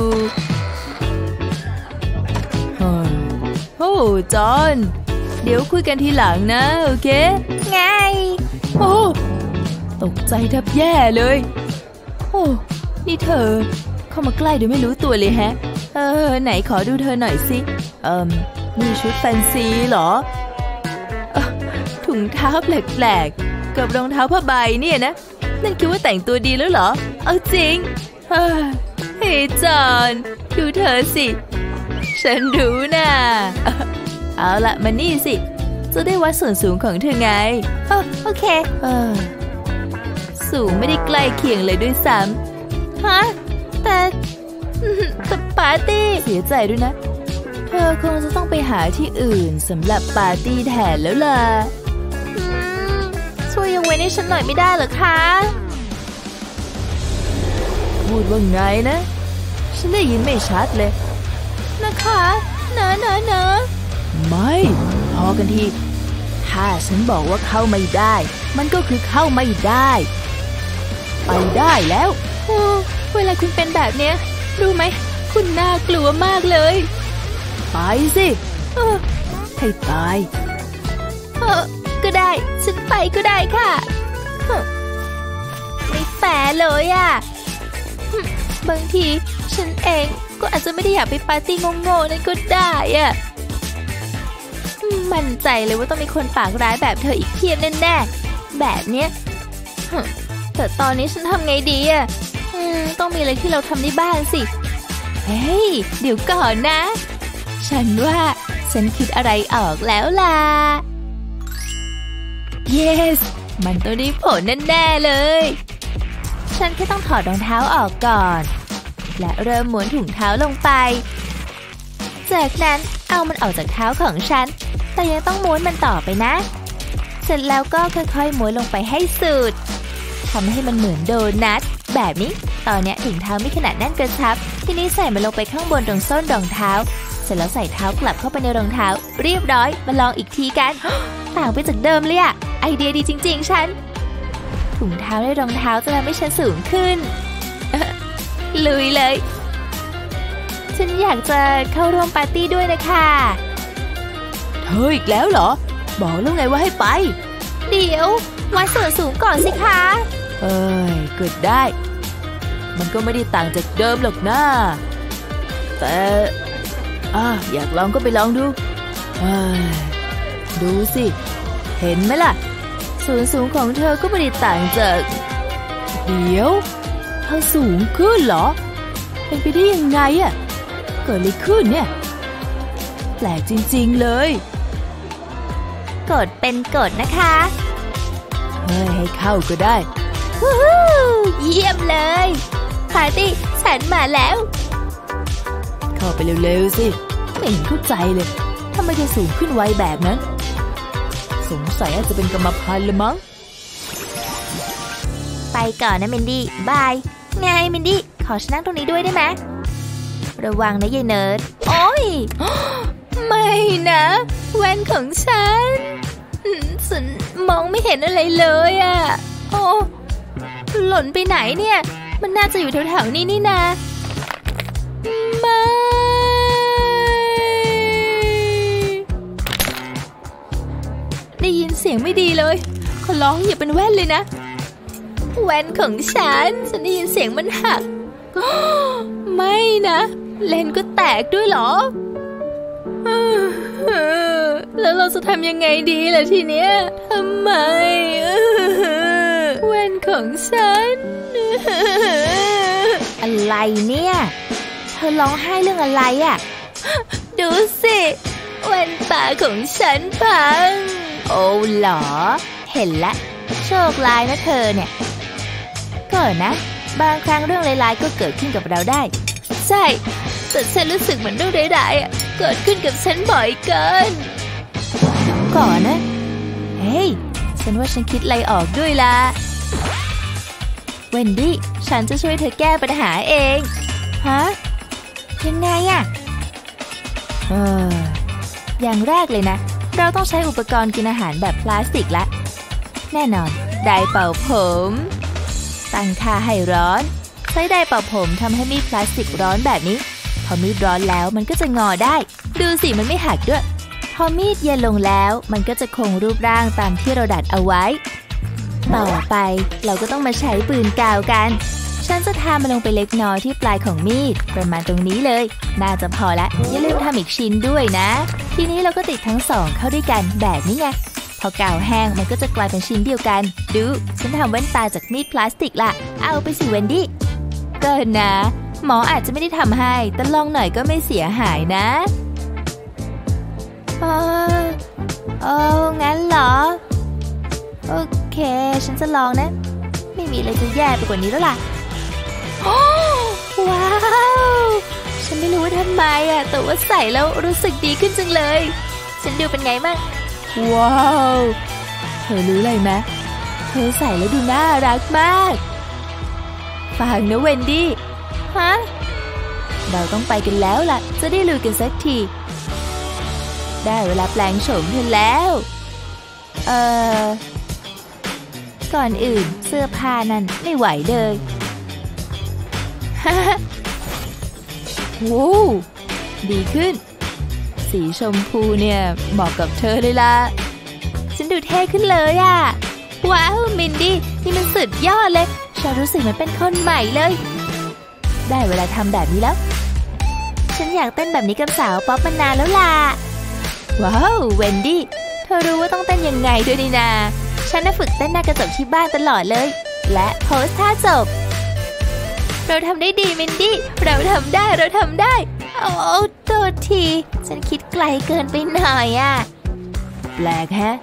โอ้จอห์นเดี๋ยวคุยกันทีหลังนะโอเคไงโอ้ตกใจแทบแย่เลยโอ้นี่เธอเข้ามาใกล้โดยไม่รู้ตัวเลยแฮะเออไหนขอดูเธอหน่อยสิเอ่มนี่ชุดแฟนซีเหรอถุงเท้าแปลกๆกับรองเท้าผ้าใบเนี่ยนะนั่นคิดว่าแต่งตัวดีแล้วเหรอเอาจริงเฮ้ยจอห์นดูเธอสิฉันรู้นะเอาละมานี่สิจะได้วัดส่วนสูงของเธอไงโอเคเออสูงไม่ได้ใกล้เคียงเลยด้วยซ้ำฮะแต่แต่ปาร์ตี้เสียใจด้วยนะเธอคงจะต้องไปหาที่อื่นสำหรับปาร์ตี้แทนแล้วล่ะช่วยยกเว้นให้ฉันหน่อยไม่ได้เหรอคะพูดว่าไงนะฉันได้ยินไม่ชัดเลยนะคะนะนะนะไม่พอกันทีถ้าฉันบอกว่าเข้าไม่ได้มันก็คือเข้าไม่ได้ไปได้แล้วโอ้เวลาคุณเป็นแบบเนี้ยรู้ไหมคุณน่ากลัวมากเลยไปสิให้ตายเออก็ได้ฉันไปก็ได้ค่ะไม่แฟร์เลยอ่ะบางทีฉันเองก็อาจจะไม่ได้อยากไปปาร์ตี้โง่ๆนั่นก็ได้อ่ะมั่นใจเลยว่าต้องมีคนปากร้ายแบบเธออีกเพียบแน่ๆแบบเนี้ยแต่ตอนนี้ฉันทำไงดีอ่ะต้องมีอะไรที่เราทำได้บ้างสิเฮ้ยเดี๋ยวก่อนนะฉันว่าฉันคิดอะไรออกแล้วล่ะ yes มันต้องได้ผลแน่ๆเลยฉันแค่ต้องถอดรองเท้าออกก่อนและเริ่มม้วนถุงเท้าลงไปจากนั้นเอามันออกจากเท้าของฉันแต่ยังต้องม้วนมันต่อไปนะเสร็จแล้วก็ค่อยๆม้วนลงไปให้สุดทำให้มันเหมือนโดนัทแบบนี้ตอนนี้ถุงเท้ามีขนาดแน่นกระชับทีนี้ใส่มันลงไปข้างบนตรงส้นรองเท้าเสร็จแล้วใส่เท้ากลับเข้าไปในรองเท้าเรียบร้อยมาลองอีกทีกัน ต่างไปจากเดิมเลยอะไอเดียดีจริงๆฉันถุงเท้าในรองเท้าจะทำให้ฉันสูงขึ้น ลุยเลยฉันอยากจะเข้าร่วมปาร์ตี้ด้วยนะคะเธออีกแล้วเหรอบอกแล้วไงว่าให้ไปเดี๋ยววัดส่วนสูงก่อนสิคะเอ้ยเกิดได้มันก็ไม่ได้ต่างจากเดิมหรอกนะแต่อ่ะอยากลองก็ไปลองดูเอ้ยดูสิเห็นไหมล่ะส่วนสูงของเธอก็ไม่ได้ต่างจากเดี๋ยวเธอสูงขึ้นเหรอเป็นไปได้ยังไงอะเกิดอะไรขึ้นเนี่ยแปลกจริงๆเลยกดเป็นกดนะคะเฮ้ยให้เข้าก็ได้วู้ฮู้เยี่ยมเลยปาร์ตี้ฉันมาแล้วเข้าไปเร็วๆสิไม่เห็นเข้าใจเลยทำไมจะสูงขึ้นไวแบบนั้นสงสัยอาจจะเป็นกรรมพันธุ์ละมั้งไปก่อนนะมินดี้บายไงมินดี้ขอฉันนั่งตรงนี้ด้วยได้ไหมระวังนะยายเนิร์ดโอ๊ย ไม่นะแว่นของฉันฉันมองไม่เห็นอะไรเลยอ่ะโอ้หล่นไปไหนเนี่ยมันน่าจะอยู่แถวๆนี้นี่นาไม่ได้ยินเสียงไม่ดีเลยขอร้องอย่าเป็นแว่นเลยนะแว่นของฉันฉันได้ยินเสียงมันหักไม่นะเลนก็แตกด้วยเหรอแล้วเราจะทำยังไงดีล่ะทีเนี้ยทำไมแว่นของฉันอะไรเนี่ยเธอร้องไห้เรื่องอะไรอ่ะดูสิแว่นตาของฉันพังโอ้เหรอเห็นละโชคร้ายนะเธอเนี่ยก่อนนะบางครั้งเรื่องร้ายๆก็เกิดขึ้นกับเราได้ใช่แต่ฉันรู้สึกเหมือนเรื่องร้ายๆเกิดขึ้นกับฉันบ่อยเกินก่อนนะเฮ้ยฉันว่าฉันคิดอะไรออกด้วยล่ะเวนดี้ฉันจะช่วยเธอแก้ปัญหาเองฮะยังไงอะเอออย่างแรกเลยนะเราต้องใช้อุปกรณ์กินอาหารแบบพลาสติกละแน่นอนไดร์เป่าผมตั้งค่าให้ร้อนใช้ไดร์เป่าผมทำให้มีดพลาสติกร้อนแบบนี้พอมีดร้อนแล้วมันก็จะงอได้ดูสิมันไม่หักด้วยพอมีดเย็นลงแล้วมันก็จะคงรูปร่างตามที่เราดัดเอาไว้ต่อไปเราก็ต้องมาใช้ปืนกาวกันฉันจะทามันลงไปเล็กน้อยที่ปลายของมีดประมาณตรงนี้เลยน่าจะพอละอย่าลืมทำอีกชิ้นด้วยนะทีนี้เราก็ติดทั้งสองเข้าด้วยกันแบบนี้ไงพอกาวแห้งมันก็จะกลายเป็นชิ้นเดียวกันดูฉันทำแว่นตาจากมีดพลาสติกล่ะเอาไปสิเวนดี้เกินนะหมออาจจะไม่ได้ทำให้แต่ลองหน่อยก็ไม่เสียหายนะเออเอองั้นเหรอโอเคฉันจะลองนะไม่มีอะไรจะแย่ไปกว่านี้แล้วล่ะโอ้ว้าวฉันไม่รู้ว่าทำไมอะแต่ว่าใส่แล้วรู้สึกดีขึ้นจังเลยฉันดูเป็นไงบ้างว้าวเธอรู้อะไรไหมเธอใส่แล้วดูน่ารักมากฟังนะเวนดี้ฮะเราต้องไปกันแล้วล่ะจะได้ลุยกันสักทีได้เวลาแปลงโฉมเธอแล้วเอ่อก่อนอื่นเสื้อผ้านั่นไม่ไหวเลยฮ่าว้าวดีขึ้นสีชมพูเนี่ยเหมาะกับเธอเลยล่ะฉันดูเท่ขึ้นเลยอ่ะว้าวมินดี้นี่มันสุดยอดเลยฉันรู้สึกเหมือนเป็นคนใหม่เลยได้เวลาทำแบบนี้แล้วฉันอยากเต้นแบบนี้กับสาวป๊อปมานานแล้วล่ะว้าวเวนดี้เธอรู้ว่าต้องเต้นยังไงด้วยนี่นาฉันน่ะฝึกเต้นหน้ากระจกที่บ้านตลอดเลยและโพสท่าจบเราทำได้ดีมินดี้เราทำได้เราทำได้โอ้โทษทีฉันคิดไกลเกินไปหน่อยอ่ะแปลกแฮะ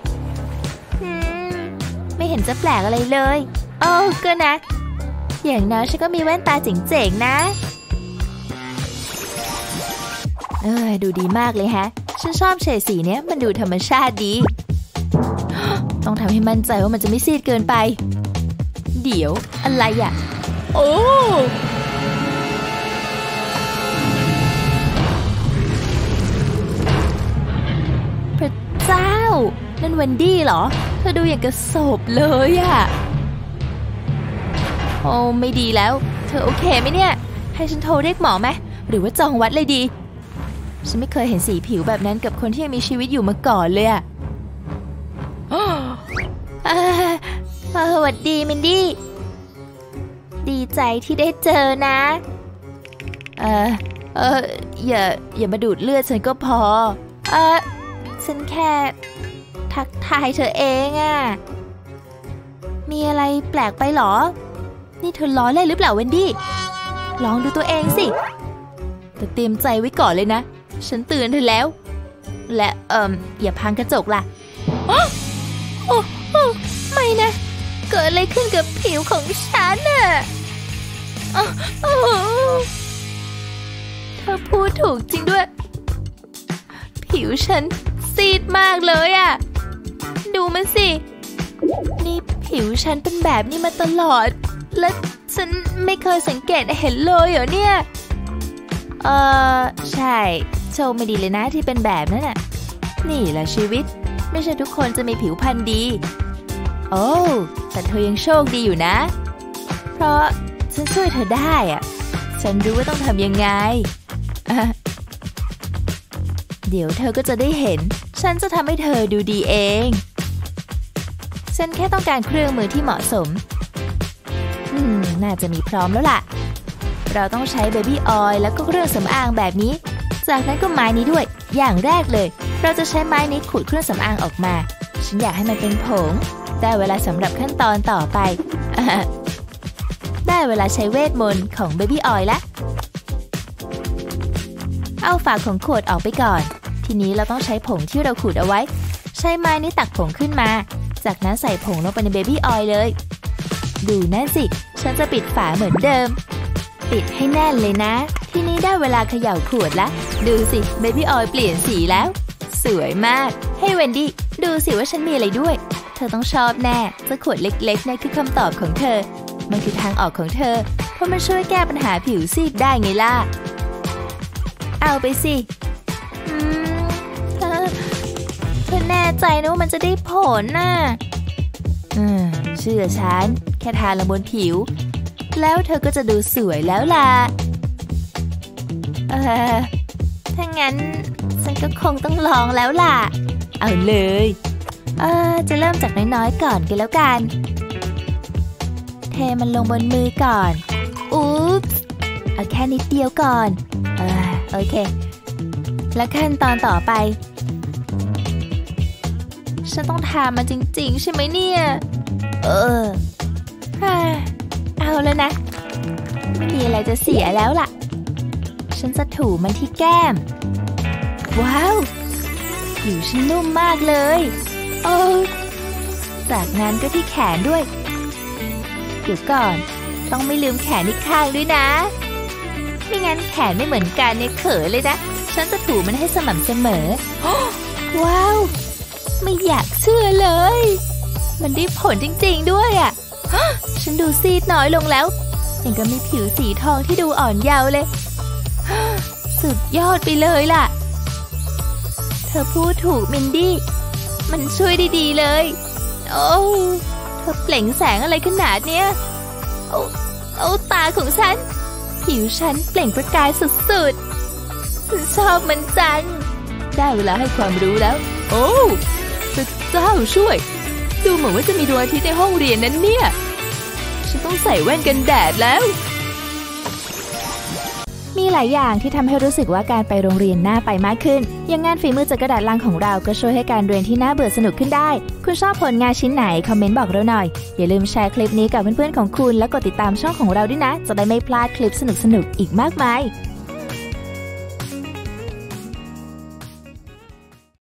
ไม่เห็นจะแปลกอะไรเลยโอ้ก็นะอย่างน้อยฉันก็มีแว่นตาเจ๋งๆนะเออดูดีมากเลยฮะฉันชอบเฉดสีเนี้ยมันดูธรรมชาติดีต้องทำให้มั่นใจว่ามันจะไม่ซีดเกินไปเดี๋ยวอะไรอ่ะโอ้พระเจ้านั่นเวนดี้เหรอเธอดูอย่างกระสบเลยอ่ะโอ้ไม่ดีแล้วเธอโอเคไหมเนี่ยให้ฉันโทรเรียกหมอไหมหรือว่าจองวัดเลยดีฉันไม่เคยเห็นสีผิวแบบนั้นกับคนที่ยังมีชีวิตอยู่มาก่อนเลยอะสวัสดีมินดี้ดีใจที่ได้เจอนะเออเอออย่าอย่ามาดูดเลือดฉันก็พอเออฉันแค่ทักทายเธอเองอะมีอะไรแปลกไปหรอนี่เธอล้อเล่นหรือเปล่าเวนดี้ลองดูตัวเองสิแต่เตรียมใจไว้ก่อนเลยนะฉันเตือนเธอแล้วและเอ่ออย่าพังกระจกล่ะโอ้โอ้โอ้ไม่นะเกิดอะไรขึ้นกับผิวของฉันน่ะเธอพูดถูกจริงด้วยผิวฉันซีดมากเลยอ่ะดูมันสินี่ผิวฉันเป็นแบบนี้มาตลอดและฉันไม่เคยสังเกตเห็นเลยเหรอเนี่ยเออใช่โชคไม่ดีเลยนะที่เป็นแบบนั้นน่ะนี่แหละชีวิตไม่ใช่ทุกคนจะมีผิวพรรณดีโอ้แต่เธอยังโชคดีอยู่นะเพราะฉันช่วยเธอได้อะฉันรู้ว่าต้องทำยังไงเดี๋ยวเธอก็จะได้เห็นฉันจะทำให้เธอดูดีเองฉันแค่ต้องการเครื่องมือที่เหมาะสมอืมน่าจะมีพร้อมแล้วล่ะเราต้องใช้เบบี้ออยล์แล้วก็เครื่องสำอางแบบนี้จากนั้นก็ไม้นี้ด้วยอย่างแรกเลยเราจะใช้ไม้นี้ขูดเครื่องสำอางออกมาฉันอยากให้มันเป็นผงได้เวลาสำหรับขั้นตอนต่อไป ได้เวลาใช้เวทมนต์ของเบบี้ออยล์ละเอาฝาของขวดออกไปก่อนทีนี้เราต้องใช้ผงที่เราขูดเอาไว้ใช้ไม้นี้ตักผงขึ้นมาจากนั้นใส่ผงลงไปในเบบี้ออยล์เลยดูนั่นสิฉันจะปิดฝาเหมือนเดิมปิดให้แน่นเลยนะทีนี้ได้เวลาเขย่าขวดละดูสิเบบี้ออยล์เปลี่ยนสีแล้วสวยมากให้เวนดี้ดูสิว่าฉันมีอะไรด้วยเธอต้องชอบแน่เจ้าขวดเล็กๆนั่นคือคำตอบของเธอมันคือทางออกของเธอเพราะมันช่วยแก้ปัญหาผิวซีดได้ไงล่ะเอาไปสิอืมเธอเธอแน่ใจนะว่ามันจะได้ผลน่ะอืมเชื่อฉันแค่ทาลงบนผิวแล้วเธอก็จะดูสวยแล้วล่ะเออถ้างั้นฉันก็คงต้องลองแล้วล่ะเอาเลยเออจะเริ่มจากน้อยๆก่อนกันแล้วกันเทมันลงบนมือก่อนอุ๊บเอาแค่นิดเดียวก่อนเออโอเคแล้วขั้นตอนต่อไปฉันต้องทามันจริงๆใช่ไหมเนี่ยเออเอาแล้วนะไม่มีอะไรจะเสียแล้วล่ะฉันจะถูมันที่แก้มว้าวผิวฉันนุ่มมากเลยโอ้จากนั้นก็ที่แขนด้วยเดี๋ยวก่อนต้องไม่ลืมแขนอีกข้างด้วยนะไม่งั้นแขนไม่เหมือนกันเนี่ยเขินเลยนะฉันจะถูมันให้สม่ำเสมอว้าวไม่อยากเชื่อเลยมันได้ผลจริงๆด้วยอ่ะฉันดูซีดน้อยลงแล้วยังก็มีผิวสีทองที่ดูอ่อนเยาว์เลยสุดยอดไปเลยล่ะเธอพูดถูกมินดี้มันช่วยได้ดีเลยโอ้เธอเปล่งแสงอะไรขนาดเนี้ยโอ้โอ้ตาของฉันผิวฉันเปล่งประกายสุดๆฉันชอบมันจังได้เวลาให้ความรู้แล้วโอ้พระเจ้าช่วยดูเหมือนว่าจะมีดวงอาทิตย์ในห้องเรียนนั้นเนี่ยฉันต้องใส่แว่นกันแดดแล้วมีหลายอย่างที่ทำให้รู้สึกว่าการไปโรงเรียนน่าไปมากขึ้นอย่างงานฝีมือจากกระดาษลังของเราก็ช่วยให้การเรียนที่น่าเบื่อสนุกขึ้นได้คุณชอบผลงานชิ้นไหนคอมเมนต์บอกเราหน่อยอย่าลืมแชร์คลิปนี้กับเพื่อนๆของคุณและกดติดตามช่องของเราด้วยนะจะได้ไม่พลาดคลิปสนุกๆอีกมากมาย